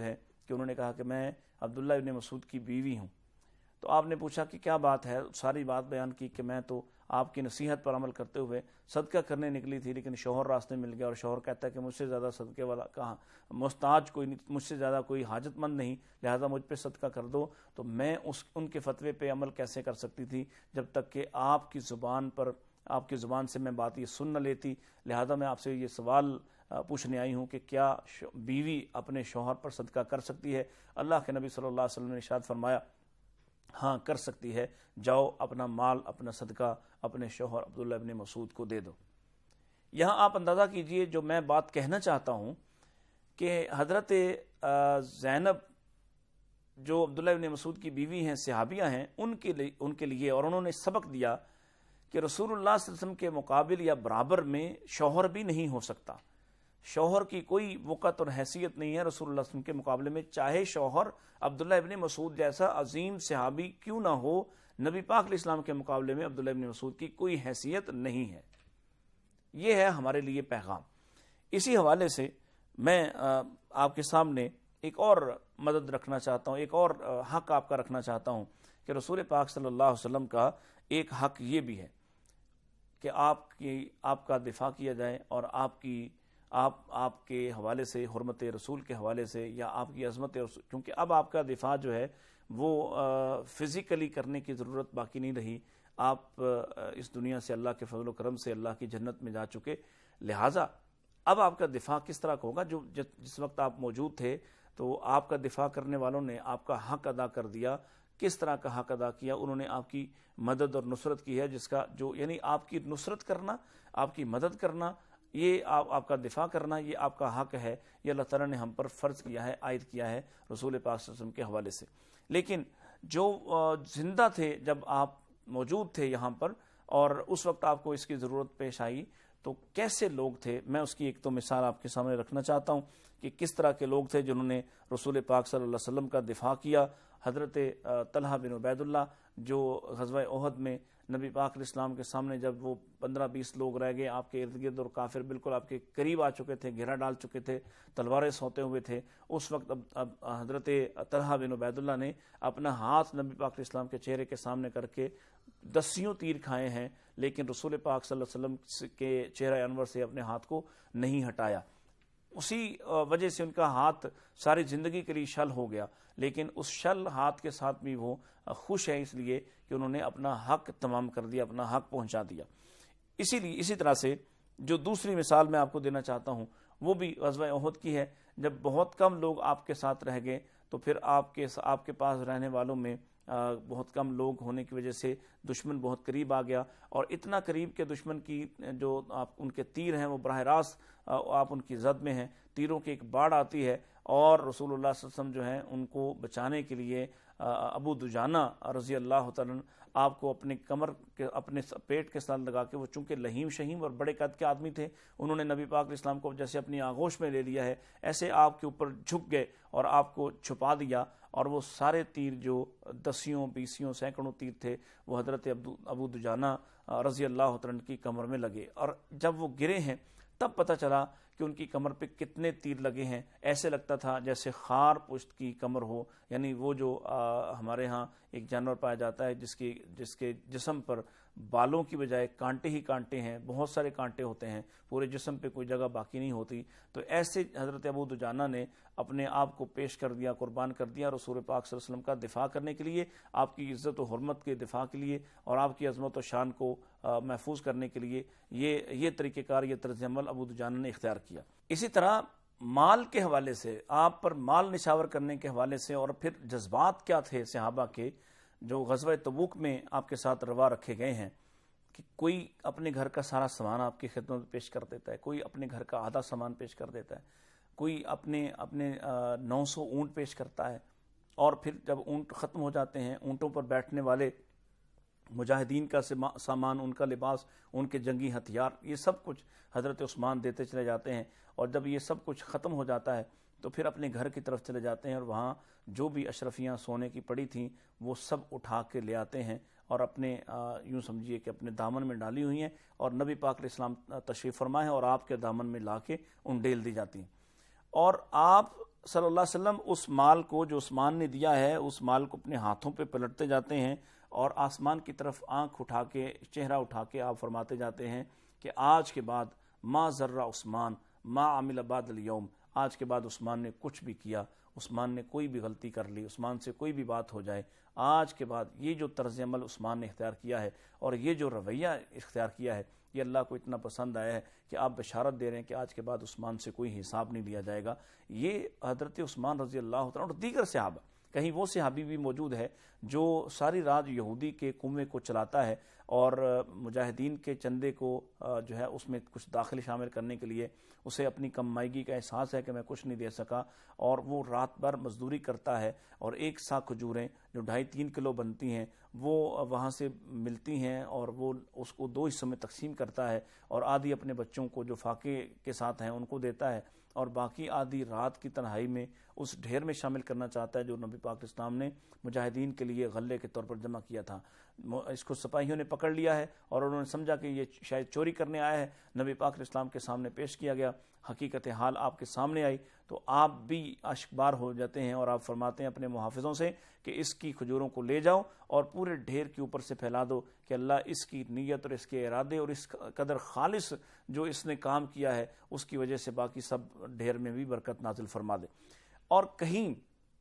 کہ انہوں نے کہا کہ میں عبداللہ ابن مسعود کی بیوی ہوں. تو آپ نے پوچھا کہ کیا بات ہے؟ ساری بات بیان کی کہ میں تو آپ کی نصیحت پر عمل کرتے ہوئے صدقہ کرنے نکلی تھی، لیکن شوہر راستے مل گیا، اور شوہر کہتا ہے کہ مجھ سے زیادہ صدقے والا کہاں محتاج کوئی نہیں، مجھ سے زیادہ کوئی حاجت مند نہیں، لہذا مجھ پہ صدقہ کر دو. تو میں اس ان کے فتوے پہ عمل کیسے کر سکتی تھی جب تک کہ آپ کی زبان پر آپ کی زبان سے میں بات یہ سن نہ لیتی. لہذا میں آپ سے یہ سوال پوچھنے آئی ہوں کہ کیا بیوی اپنے شوہر پر صدقہ کر سکتی ہے؟ اللہ کے نبی صلی اللہ علیہ وسلم نے ارشاد فرمایا ہاں کر سکتی ہے، جاؤ اپنا مال اپنا صدقہ اپنے شوہر عبداللہ ابن مسعود کو دے دو. یہاں آپ اندازہ کیجئے جو میں بات کہنا چاہتا ہوں کہ حضرت زینب جو عبداللہ ابن مسعود کی بیوی ہیں، صحابیہ ہیں، ان کے لیے ان کے لیے اور انہوں نے سبق دیا کہ رسول اللہ صلی اللہ علیہ وسلم کے مقابل یا برابر میں شوہر بھی نہیں ہو سکتا. شوہر کی کوئی وقت اور حیثیت نہیں ہے رسول اللہ صلی اللہ علیہ وسلم کے مقابلے میں، چاہے شوہر عبداللہ ابن مسعود جیسا عظیم صحابی کیوں نہ ہو، نبی پاک علیہ السلام کے مقابلے میں عبداللہ ابن مسعود کی کوئی حیثیت نہیں ہے. یہ ہے ہمارے لیے پیغام. اسی حوالے سے میں آپ کے سامنے ایک اور مدد رکھنا چاہتا ہوں، ایک اور حق آپ کا رکھنا چاہتا ہوں کہ رسول پاک صلی اللہ علیہ وسلم کا ایک حق یہ بھی ہے کہ آپ کی آپ کا دفاع کیا جائے، اور آپ کی آپ آپ کے حوالے سے، حرمت رسول کے حوالے سے، یا آپ کی عظمت رسول، کیونکہ اب آپ کا دفاع جو ہے وہ فزیکلی کرنے کی ضرورت باقی نہیں رہی. آپ اس دنیا سے اللہ کے فضل و کرم سے اللہ کی جنت میں جا چکے، لہٰذا اب آپ کا دفاع کس طرح کا ہوگا؟ جو جس وقت آپ موجود تھے تو آپ کا دفاع کرنے والوں نے آپ کا حق ادا کر دیا. کس طرح کا حق ادا کیا؟ انہوں نے آپ کی مدد اور نصرت کی ہے، جس کا جو یعنی آپ کی نصرت کرنا، آپ کی مدد کرنا، یہ آپ آپ کا دفاع کرنا، یہ آپ کا حق ہے. یہ اللہ تعالیٰ نے ہم پر فرض کیا ہے، عائد کیا ہے رسول پاک صلی اللہ علیہ وسلم کے حوالے سے. لیکن جو زندہ تھے جب آپ موجود تھے یہاں پر، اور اس وقت آپ کو اس کی ضرورت پیش آئی، تو کیسے لوگ تھے؟ میں اس کی ایک تو مثال آپ کے سامنے رکھنا چاہتا ہوں کہ کس طرح کے لوگ تھے جنہوں نے رسول پاک صلی اللہ علیہ وسلم کا دفاع کیا. حضرت طلحہ بن عبید اللہ جو غزوہ احد میں نبی پاک علیہ السلام کے سامنے جب وہ پندرہ بیس لوگ رہ گئے آپ کے ارد گرد، اور کافر بالکل آپ کے قریب آ چکے تھے، گھیرا ڈال چکے تھے، تلواریں سوتے ہوئے تھے، اس وقت اب اب حضرت طلحہ بن عبید اللہ نے اپنا ہاتھ نبی پاک علیہ السلام کے چہرے کے سامنے کر کے دسیوں تیر کھائے ہیں، لیکن رسول پاک صلی اللہ علیہ وسلم کے چہرہ انور سے اپنے ہاتھ کو نہیں ہٹایا. اسی وجہ سے ان کا ہاتھ ساری زندگی کے لیے شل ہو گیا، لیکن اس شل ہاتھ کے ساتھ بھی وہ خوش ہیں، اس لیے کہ انہوں نے اپنا حق تمام کر دیا، اپنا حق پہنچا دیا. اسی لیے اسی طرح سے جو دوسری مثال میں آپ کو دینا چاہتا ہوں وہ بھی غزوہ احد کی ہے. جب بہت کم لوگ آپ کے ساتھ رہ گئے تو پھر آپ کے آپ کے پاس رہنے والوں میں بہت کم لوگ ہونے کی وجہ سے دشمن بہت قریب آ گیا، اور اتنا قریب کہ دشمن کی جو آپ ان کے تیر ہیں وہ براہ راست آپ ان کی زد میں ہیں، تیروں کی ایک باڑھ آتی ہے، اور رسول اللہ صلی اللہ علیہ وسلم جو ہیں ان کو بچانے کے لیے ابو دجانہ رضی اللہ تعالیٰ آپ کو اپنے کمر کے اپنے پیٹ کے ساتھ لگا کے، وہ چونکہ لہیم شہیم اور بڑے قد کے آدمی تھے، انہوں نے نبی پاک علیہ السلام کو جیسے اپنی آغوش میں لے لیا ہے، ایسے آپ کے اوپر جھک گئے اور آپ کو چھپا دیا، اور وہ سارے تیر جو دسیوں بیسیوں سینکڑوں تیر تھے وہ حضرت ابو دجانہ رضی اللہ عنہ کی کمر میں لگے. اور جب وہ گرے ہیں تب پتہ چلا کہ ان کی کمر پہ کتنے تیر لگے ہیں. ایسے لگتا تھا جیسے خار پشت کی کمر ہو، یعنی وہ جو ہمارے ہاں ایک جانور پایا جاتا ہے جس کی جس کے جسم پر بالوں کی بجائے کانٹے ہی کانٹے ہیں، بہت سارے کانٹے ہوتے ہیں، پورے جسم پہ کوئی جگہ باقی نہیں ہوتی. تو ایسے حضرت ابو دجانہ نے اپنے آپ کو پیش کر دیا، قربان کر دیا رسول پاک صلی اللہ علیہ وسلم کا دفاع کرنے کے لیے، آپ کی عزت و حرمت کے دفاع کے لیے، اور آپ کی عظمت و شان کو محفوظ کرنے کے لیے. یہ یہ طریقہ کار، یہ طرز عمل ابو دجانہ نے اختیار کیا. اسی طرح مال کے حوالے سے، آپ پر مال نشاور کرنے کے حوالے سے، اور پھر جذبات کیا تھے صحابہ کے جو غزوہ تبوک میں آپ کے ساتھ روا رکھے گئے ہیں، کہ کوئی اپنے گھر کا سارا سامان آپ کی خدمت میں پیش کر دیتا ہے، کوئی اپنے گھر کا آدھا سامان پیش کر دیتا ہے، کوئی اپنے اپنے نو سو اونٹ پیش کرتا ہے، اور پھر جب اونٹ ختم ہو جاتے ہیں، اونٹوں پر بیٹھنے والے مجاہدین کا سامان، ان کا لباس، ان کے جنگی ہتھیار، یہ سب کچھ حضرت عثمان دیتے چلے جاتے ہیں. اور جب یہ سب کچھ ختم ہو جاتا ہے تو پھر اپنے گھر کی طرف چلے جاتے ہیں، اور وہاں جو بھی اشرفیاں سونے کی پڑی تھیں وہ سب اٹھا کے لے آتے ہیں، اور اپنے یوں سمجھیے کہ اپنے دامن میں ڈالی ہوئی ہیں، اور نبی پاک علیہ السلام تشریف فرما ہے اور آپ کے دامن میں لا کے ان ڈیل دی جاتی ہیں. اور آپ صلی اللہ علیہ وسلم اس مال کو جو عثمان نے دیا ہے اس مال کو اپنے ہاتھوں پہ پلٹتے جاتے ہیں اور آسمان کی طرف آنکھ اٹھا کے چہرہ اٹھا کے آپ فرماتے جاتے ہیں کہ آج کے بعد ما ذرہ عثمان ما عمل بعد اليوم، آج کے بعد عثمان نے کچھ بھی کیا، عثمان نے کوئی بھی غلطی کر لی، عثمان سے کوئی بھی بات ہو جائے، آج کے بعد یہ جو طرز عمل عثمان نے اختیار کیا ہے اور یہ جو رویہ اختیار کیا ہے یہ اللہ کو اتنا پسند آیا ہے کہ آپ بشارت دے رہے ہیں کہ آج کے بعد عثمان سے کوئی حساب نہیں لیا جائے گا۔ یہ حضرت عثمان رضی اللہ عنہ اور دیگر صحابہ، کہیں وہ صحابی بھی موجود ہے جو ساری رات یہودی کے کنویں کو چلاتا ہے اور مجاہدین کے چندے کو جو ہے اس میں کچھ داخل شامل کرنے کے لیے اسے اپنی کم مائیگی کا احساس ہے کہ میں کچھ نہیں دے سکا، اور وہ رات بھر مزدوری کرتا ہے اور ایک سا کھجوریں جو ڈھائی تین کلو بنتی ہیں وہ وہاں سے ملتی ہیں اور وہ اس کو دو حصوں میں تقسیم کرتا ہے اور آدھی اپنے بچوں کو جو فاقے کے ساتھ ہیں ان کو دیتا ہے اور باقی آدھی رات کی تنہائی میں اس ڈھیر میں شامل کرنا چاہتا ہے جو نبی پاک اسلام نے مجاہدین کے لیے غلے کے طور پر جمع کیا تھا۔ اس کو سپاہیوں نے پکڑ لیا ہے اور انہوں نے سمجھا کہ یہ شاید چوری کرنے آیا ہے، نبی پاک اسلام کے سامنے پیش کیا گیا، حقیقت حال آپ کے سامنے آئی تو آپ بھی اشکبار ہو جاتے ہیں اور آپ فرماتے ہیں اپنے محافظوں سے کہ اس کی کھجوروں کو لے جاؤ اور پورے ڈھیر کے اوپر سے پھیلا دو کہ اللہ اس کی نیت اور اس کے ارادے اور اس قدر خالص جو اس نے کام کیا ہے اس کی وجہ سے باقی سب ڈھیر میں بھی برکت نازل فرما دے۔ اور کہیں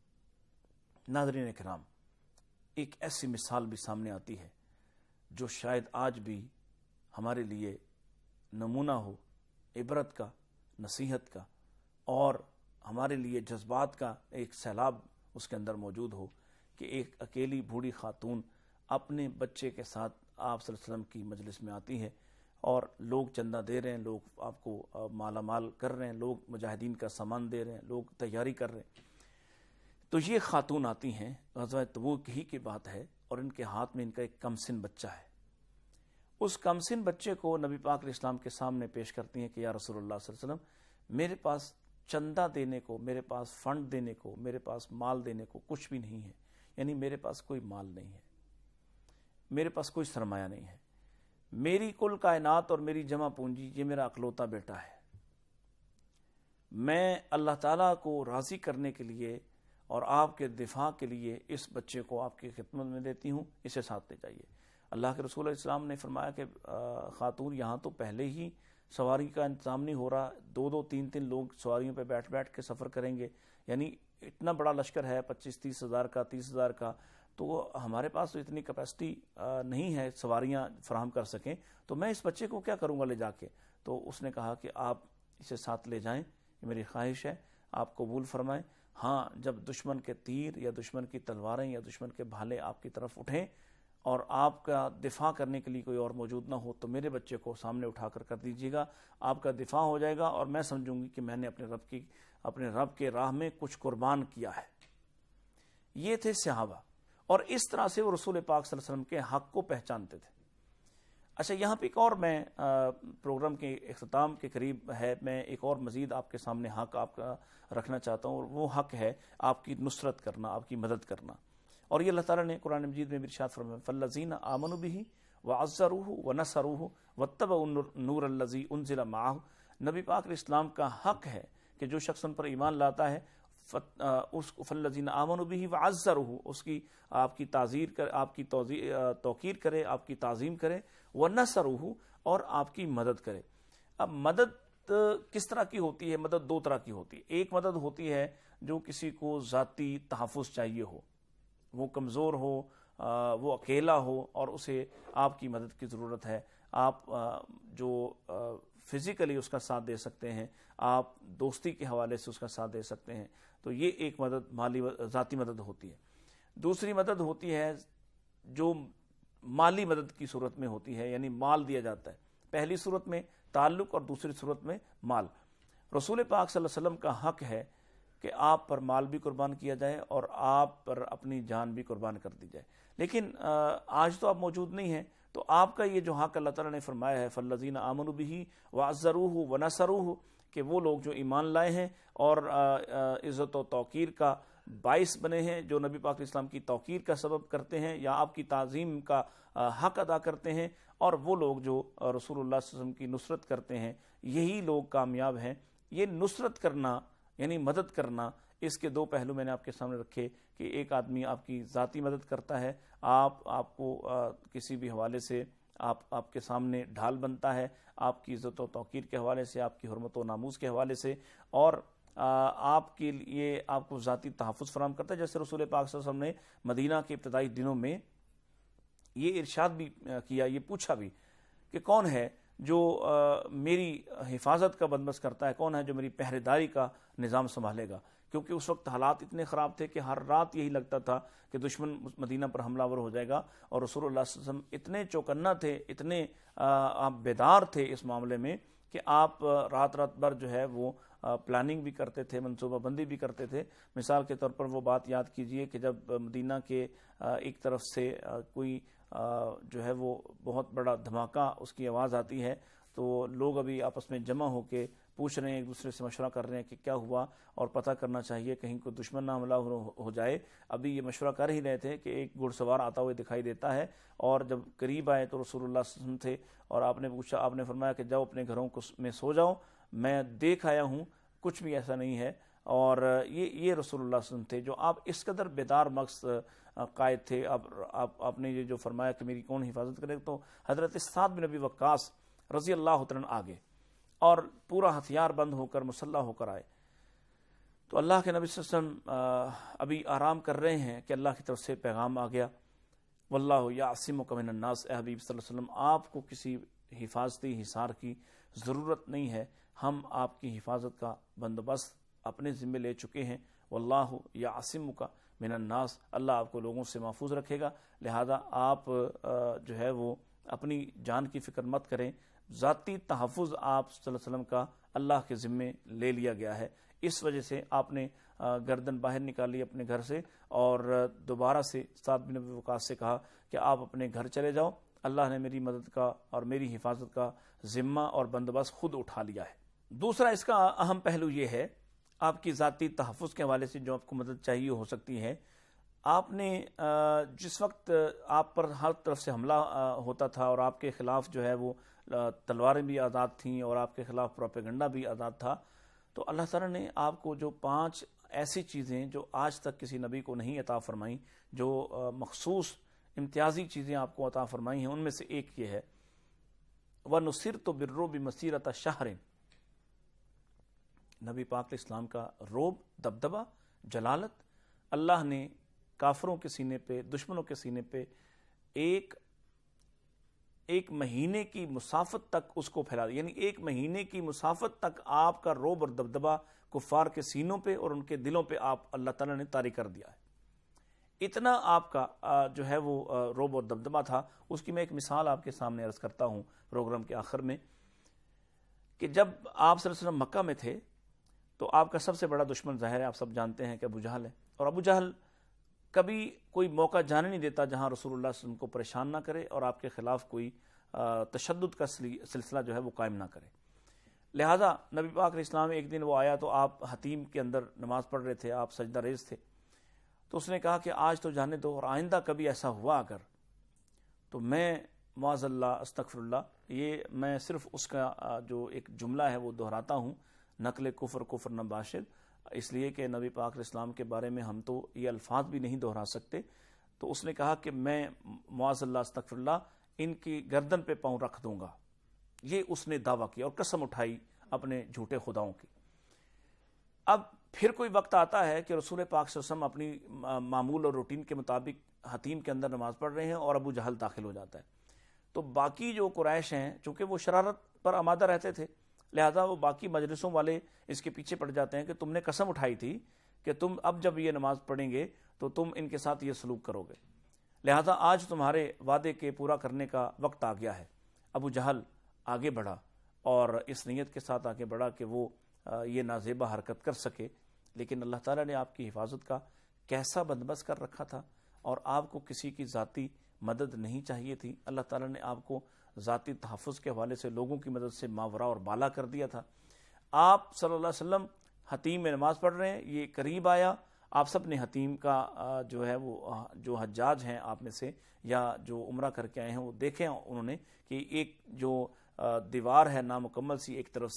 ناظرین کرام ایک ایسی مثال بھی سامنے آتی ہے جو شاید آج بھی ہمارے لیے نمونہ ہو عبرت کا، نصیحت کا اور ہمارے لیے جذبات کا ایک سیلاب اس کے اندر موجود ہو کہ ایک اکیلی بوڑھی خاتون اپنے بچے کے ساتھ آپ صلی اللہ علیہ وسلم کی مجلس میں آتی ہے اور لوگ چندہ دے رہے ہیں، لوگ آپ کو مالا مال کر رہے ہیں، لوگ مجاہدین کا سامان دے رہے ہیں، لوگ تیاری کر رہے ہیں، تو یہ خاتون آتی ہیں، غزوہ تبوک ہی کی بات ہے اور ان کے ہاتھ میں ان کا ایک کمسن بچہ ہے۔ اس کمسن بچے کو نبی پاک علیہ السلام کے سامنے پیش کرتی ہیں کہ یا رسول اللہ صلی اللہ علیہ وسلم میرے پاس چندہ دینے کو، میرے پاس فنڈ دینے کو، میرے پاس مال دینے کو کچھ بھی نہیں ہے، یعنی میرے پاس کوئی مال نہیں ہے، میرے پاس کوئی سرمایہ نہیں ہے، میری کل کائنات اور میری جمع پونجی یہ میرا اکلوتا بیٹا ہے، میں اللہ تعالیٰ کو راضی کرنے کے لیے اور آپ کے دفاع کے لیے اس بچے کو آپ کی خدمت میں دیتی ہوں، اسے ساتھ لے جائیے۔ اللہ کے رسول علیہ السلام نے فرمایا کہ خاتون یہاں تو پہلے ہی سواری کا انتظام نہیں ہو رہا، دو دو تین تین لوگ سواریوں پہ بیٹھ بیٹھ کے سفر کریں گے، یعنی اتنا بڑا لشکر ہے پچیس تیس ہزار کا، تیس ہزار کا، تو ہمارے پاس تو اتنی کیپیسٹی نہیں ہے سواریاں فراہم کر سکیں، تو میں اس بچے کو کیا کروں گا لے جا کے؟ تو اس نے کہا کہ آپ اسے ساتھ لے جائیں، یہ میری خواہش ہے، آپ قبول فرمائیں۔ ہاں، جب دشمن کے تیر یا دشمن کی تلواریں یا دشمن کے بھالے آپ کی طرف اٹھیں اور آپ کا دفاع کرنے کے لیے کوئی اور موجود نہ ہو تو میرے بچے کو سامنے اٹھا کر کر دیجیے گا، آپ کا دفاع ہو جائے گا اور میں سمجھوں گی کہ میں نے اپنے رب کی اپنے رب کے راہ میں کچھ قربان کیا ہے۔ یہ تھے صحابہ، اور اس طرح سے وہ رسول پاک صلی اللہ علیہ وسلم کے حق کو پہچانتے تھے۔ اچھا، یہاں پہ ایک اور میں پروگرام کے اختتام کے قریب ہے، میں ایک اور مزید آپ کے سامنے حق آپ کا رکھنا چاہتا ہوں، اور وہ حق ہے آپ کی نصرت کرنا، آپ کی مدد کرنا۔ اور یہ اللہ تعالیٰ نے قرآن مجید میں بھی ارشاد فرمایا فالذین آمنوا بہ وعزروہ ونصروہ واتبعوا النور الذی انزل معہ۔ نبی پاک علیہ السلام کا حق ہے کہ جو شخص ان پر ایمان لاتا ہے اس فالذین آمنوا بہ وعزروہ، اس کی آپ کی تعزیر کر آپ کی توقیر کرے، آپ کی تعظیم کرے، ونصروہ، اور آپ کی مدد کرے۔ اب مدد کس طرح کی ہوتی ہے؟ مدد دو طرح کی ہوتی ہے۔ ایک مدد ہوتی ہے جو کسی کو ذاتی تحفظ چاہیے ہو، وہ کمزور ہو، وہ اکیلا ہو اور اسے آپ کی مدد کی ضرورت ہے، آپ جو فزیکلی اس کا ساتھ دے سکتے ہیں، آپ دوستی کے حوالے سے اس کا ساتھ دے سکتے ہیں، تو یہ ایک مدد مالی ذاتی مدد ہوتی ہے۔ دوسری مدد ہوتی ہے جو مالی مدد کی صورت میں ہوتی ہے، یعنی مال دیا جاتا ہے، پہلی صورت میں تعلق اور دوسری صورت میں مال۔ رسول پاک صلی اللہ علیہ وسلم کا حق ہے کہ آپ پر مال بھی قربان کیا جائے اور آپ پر اپنی جان بھی قربان کر دی جائے، لیکن آج تو آپ موجود نہیں ہیں، تو آپ کا یہ جو حق اللہ تعالیٰ نے فرمایا ہے فالذین آمنوا بہ وعزروہ ونصروہ، کہ وہ لوگ جو ایمان لائے ہیں اور عزت و توقیر کا باعث بنے ہیں، جو نبی پاک علیہ السلام کی توقیر کا سبب کرتے ہیں یا آپ کی تعظیم کا حق ادا کرتے ہیں، اور وہ لوگ جو رسول اللہ صلی اللہ علیہ وسلم کی نصرت کرتے ہیں، یہی لوگ کامیاب ہیں۔ یہ نصرت کرنا یعنی مدد کرنا اس کے دو پہلو میں نے آپ کے سامنے رکھے کہ ایک آدمی آپ کی ذاتی مدد کرتا ہے، آپ آپ کو آ, کسی بھی حوالے سے آپ آپ کے سامنے ڈھال بنتا ہے، آپ کی عزت و توقیر کے حوالے سے، آپ کی حرمت و ناموس کے حوالے سے، اور آپ کے لیے آپ کو ذاتی تحفظ فراہم کرتا ہے. جیسے رسول پاک صلی اللہ علیہ وسلم نے مدینہ کے ابتدائی دنوں میں یہ ارشاد بھی کیا، یہ پوچھا بھی کہ کون ہے جو میری حفاظت کا بندوبست کرتا ہے، کون ہے جو میری پہرے داری کا نظام سنبھالے گا، کیونکہ اس وقت حالات اتنے خراب تھے کہ ہر رات یہی لگتا تھا کہ دشمن مدینہ پر حملہ ور ہو جائے گا، اور رسول اللہ صلی اللہ علیہ وسلم اتنے چوکنا تھے، اتنے آپ بیدار تھے اس معاملے میں کہ آپ رات رات بھر جو ہے وہ پلاننگ بھی کرتے تھے، منصوبہ بندی بھی کرتے تھے. مثال کے طور پر وہ بات یاد کیجئے کہ جب مدینہ کے ایک طرف سے کوئی جو ہے وہ بہت بڑا دھماکہ اس کی آواز آتی ہے تو لوگ ابھی آپس میں جمع ہو کے پوچھ رہے ہیں، ایک دوسرے سے مشورہ کر رہے ہیں کہ کیا ہوا اور پتہ کرنا چاہیے کہیں کوئی دشمن نہ حملہ ہو جائے. ابھی یہ مشورہ کر ہی رہے تھے کہ ایک گھڑ سوار آتا ہوئے دکھائی دیتا ہے، اور جب قریب آئے تو رسول اللہ صلی اللہ علیہ وسلم تھے اور آپ نے پوچھا، آپ نے فرمایا کہ جاؤ اپنے گھروں میں سو جاؤ، میں دیکھ آیا ہوں کچھ بھی ایسا نہیں ہے. اور یہ یہ رسول اللہ صلی اللہ علیہ وسلم تھے جو آپ اس قدر بیدار مغز قائد تھے. آپ آپ آپ نے یہ جو فرمایا کہ میری کون حفاظت کرے، تو حضرت سعد بن نبی وقاص رضی اللہ عنہ آگے اور پورا ہتھیار بند ہو کر مسلح ہو کر آئے. تو اللہ کے نبی صلی اللہ علیہ وسلم ابھی آرام کر رہے ہیں کہ اللہ کی طرف سے پیغام آ گیا، واللہ یعصمک من الناس. اے حبیب صلی اللہ علیہ وسلم، آپ کو کسی حفاظتی حصار کی ضرورت نہیں ہے، ہم آپ کی حفاظت کا بندوبست اپنے ذمے لے چکے ہیں. واللہ یعصمک من الناس، اللہ آپ کو لوگوں سے محفوظ رکھے گا، لہذا آپ جو ہے وہ اپنی جان کی فکر مت کریں. ذاتی تحفظ آپ صلی اللہ علیہ وسلم کا اللہ کے ذمے لے لیا گیا ہے. اس وجہ سے آپ نے گردن باہر نکالی اپنے گھر سے اور دوبارہ سے سعد بن نبی وقاص سے کہا کہ آپ اپنے گھر چلے جاؤ، اللہ نے میری مدد کا اور میری حفاظت کا ذمہ اور بندوبست خود اٹھا لیا ہے. دوسرا اس کا اہم پہلو یہ ہے، آپ کی ذاتی تحفظ کے حوالے سے جو آپ کو مدد چاہیے ہو سکتی ہے. آپ نے جس وقت آپ پر ہر طرف سے حملہ ہوتا تھا اور آپ کے خلاف جو ہے وہ تلواریں بھی آزاد تھیں اور آپ کے خلاف پروپیگنڈا بھی آزاد تھا، تو اللہ تعالیٰ نے آپ کو جو پانچ ایسی چیزیں جو آج تک کسی نبی کو نہیں عطا فرمائیں، جو مخصوص امتیازی چیزیں آپ کو عطا فرمائی ہیں، ان میں سے ایک یہ ہے، وَنُصِرْتُ بِالرُّعْبِ مَسِيرَةَ شَهْرٍ. نبی پاک علیہ السلام کا روب، دبدبہ، جلالت اللہ نے کافروں کے سینے پہ، دشمنوں کے سینے پہ ایک ایک مہینے کی مسافت تک اس کو پھیلا دیا. یعنی ایک مہینے کی مسافت تک آپ کا روب اور دبدبہ کفار کے سینوں پہ اور ان کے دلوں پہ آپ اللہ تعالیٰ نے طاری کر دیا ہے. اتنا آپ کا جو ہے وہ روب اور دبدبہ تھا. اس کی میں ایک مثال آپ کے سامنے عرض کرتا ہوں پروگرام کے آخر میں، کہ جب آپ صلی اللہ علیہ وسلم مکہ میں تھے تو آپ کا سب سے بڑا دشمن ظاہر ہے، آپ سب جانتے ہیں کہ ابو جہل ہے. اور ابو جہل کبھی کوئی موقع جانے نہیں دیتا جہاں رسول اللہ صلی اللہ علیہ وسلم کو پریشان نہ کرے اور آپ کے خلاف کوئی تشدد کا سلسلہ جو ہے وہ قائم نہ کرے. لہذا نبی پاک علیہ السلام ایک دن وہ آیا تو آپ حتیم کے اندر نماز پڑھ رہے تھے، آپ سجدہ ریز تھے، تو اس نے کہا کہ آج تو جانے دو، اور آئندہ کبھی ایسا ہوا اگر تو میں معاذ اللہ استغفر اللہ، یہ میں صرف اس کا جو ایک جملہ ہے وہ دہراتا ہوں، نقل کفر کفر نہ باشد، اس لیے کہ نبی پاک علیہ السلام کے بارے میں ہم تو یہ الفاظ بھی نہیں دہرا سکتے. تو اس نے کہا کہ میں معاذ اللہ استغفر اللہ ان کی گردن پہ پاؤں رکھ دوں گا. یہ اس نے دعویٰ کیا اور قسم اٹھائی اپنے جھوٹے خداؤں کی. اب پھر کوئی وقت آتا ہے کہ رسول پاک صلی اللہ علیہ وسلم اپنی معمول اور روٹین کے مطابق حتیم کے اندر نماز پڑھ رہے ہیں اور ابو جہل داخل ہو جاتا ہے. تو باقی جو قریش ہیں، چونکہ وہ شرارت پر آمادہ رہتے تھے، لہذا وہ باقی مجلسوں والے اس کے پیچھے پڑ جاتے ہیں کہ تم نے قسم اٹھائی تھی کہ تم اب جب یہ نماز پڑھیں گے تو تم ان کے ساتھ یہ سلوک کرو گے، لہذا آج تمہارے وعدے کے پورا کرنے کا وقت آ گیا ہے. ابو جہل آگے بڑھا اور اس نیت کے ساتھ آگے بڑھا کہ وہ یہ نازیبہ حرکت کر سکے، لیکن اللہ تعالیٰ نے آپ کی حفاظت کا کیسا بندوبست کر رکھا تھا اور آپ کو کسی کی ذاتی مدد نہیں چاہیے تھی. اللہ تعالیٰ نے آپ کو ذاتی تحفظ کے حوالے سے لوگوں کی مدد سے ماورا اور بالا کر دیا تھا. آپ صلی اللہ علیہ وسلم حتیم میں نماز پڑھ رہے ہیں، یہ قریب آیا، آپ سب نے حتیم کا جو ہے وہ جو حجاج ہیں آپ میں سے یا جو عمرہ کر کے آئے ہیں وہ دیکھیں انہوں نے کہ ایک جو دیوار ہے نامکمل سی ایک طرف سے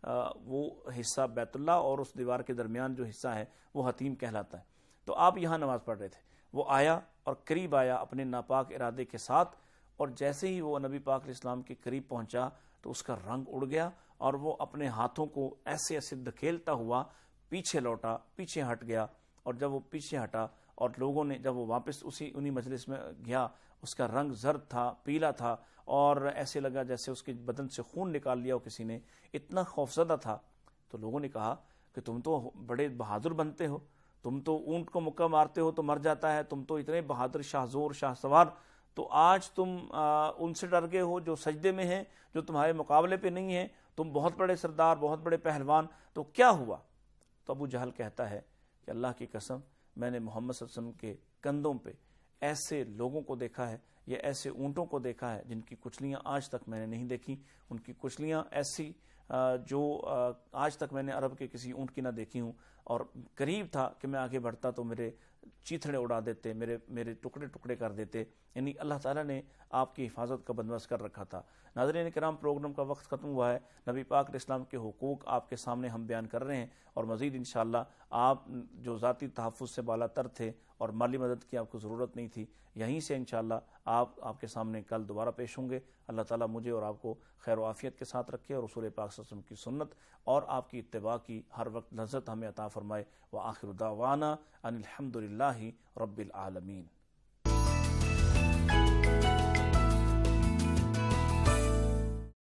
وہ حصہ بیت اللہ اور اس دیوار کے درمیان جو حصہ ہے وہ حتیم کہلاتا ہے. تو آپ یہاں نماز پڑھ رہے تھے، وہ آیا اور قریب آیا اپنے ناپاک ارادے کے ساتھ، اور جیسے ہی وہ نبی پاک علیہ السلام کے قریب پہنچا تو اس کا رنگ اڑ گیا اور وہ اپنے ہاتھوں کو ایسے ایسے دھکیلتا ہوا پیچھے لوٹا، پیچھے ہٹ گیا. اور جب وہ پیچھے ہٹا اور لوگوں نے جب وہ واپس اسی انہی مجلس میں گیا، اس کا رنگ زرد تھا، پیلا تھا، اور ایسے لگا جیسے اس کے بدن سے خون نکال لیا ہو کسی نے، اتنا خوفزدہ تھا. تو لوگوں نے کہا کہ تم تو بڑے بہادر بنتے ہو، تم تو اونٹ کو مکہ مارتے ہو تو مر جاتا ہے، تم تو اتنے بہادر شاہ زور شاہ سوار، تو آج تم آ, ان سے ڈر گئے ہو جو سجدے میں ہیں، جو تمہارے مقابلے پہ نہیں ہیں، تم بہت بڑے سردار، بہت بڑے پہلوان، تو کیا ہوا؟ تو ابو جہل کہتا ہے کہ اللہ کی قسم، میں نے محمد صلی اللہ علیہ وسلم کے کندھوں پہ ایسے لوگوں کو دیکھا ہے یا ایسے اونٹوں کو دیکھا ہے جن کی کچلیاں آج تک میں نے نہیں دیکھی. ان کی کچلیاں ایسی جو آج تک میں نے عرب کے کسی اونٹ کی نہ دیکھی ہوں، اور قریب تھا کہ میں آگے بڑھتا تو میرے چیتھڑے اڑا دیتے، میرے میرے ٹکڑے ٹکڑے کر دیتے. یعنی اللہ تعالیٰ نے آپ کی حفاظت کا بندوبست کر رکھا تھا. ناظرین کرام، پروگرام کا وقت ختم ہوا ہے. نبی پاک علیہ السلام کے حقوق آپ کے سامنے ہم بیان کر رہے ہیں، اور مزید انشاءاللہ آپ جو ذاتی تحفظ سے بالا تر تھے اور مالی مدد کی آپ کو ضرورت نہیں تھی، یہیں سے انشاءاللہ آپ آپ کے سامنے کل دوبارہ پیش ہوں گے. اللہ تعالیٰ مجھے اور آپ کو خیر و عافیت کے ساتھ رکھے، اور رسول پاک صلی اللہ علیہ وسلم کی سنت اور آپ کی اتباع کی ہر وقت لذت ہمیں عطا فرمائے. وآخر دعوانا ان الحمد للہ رب العالمین.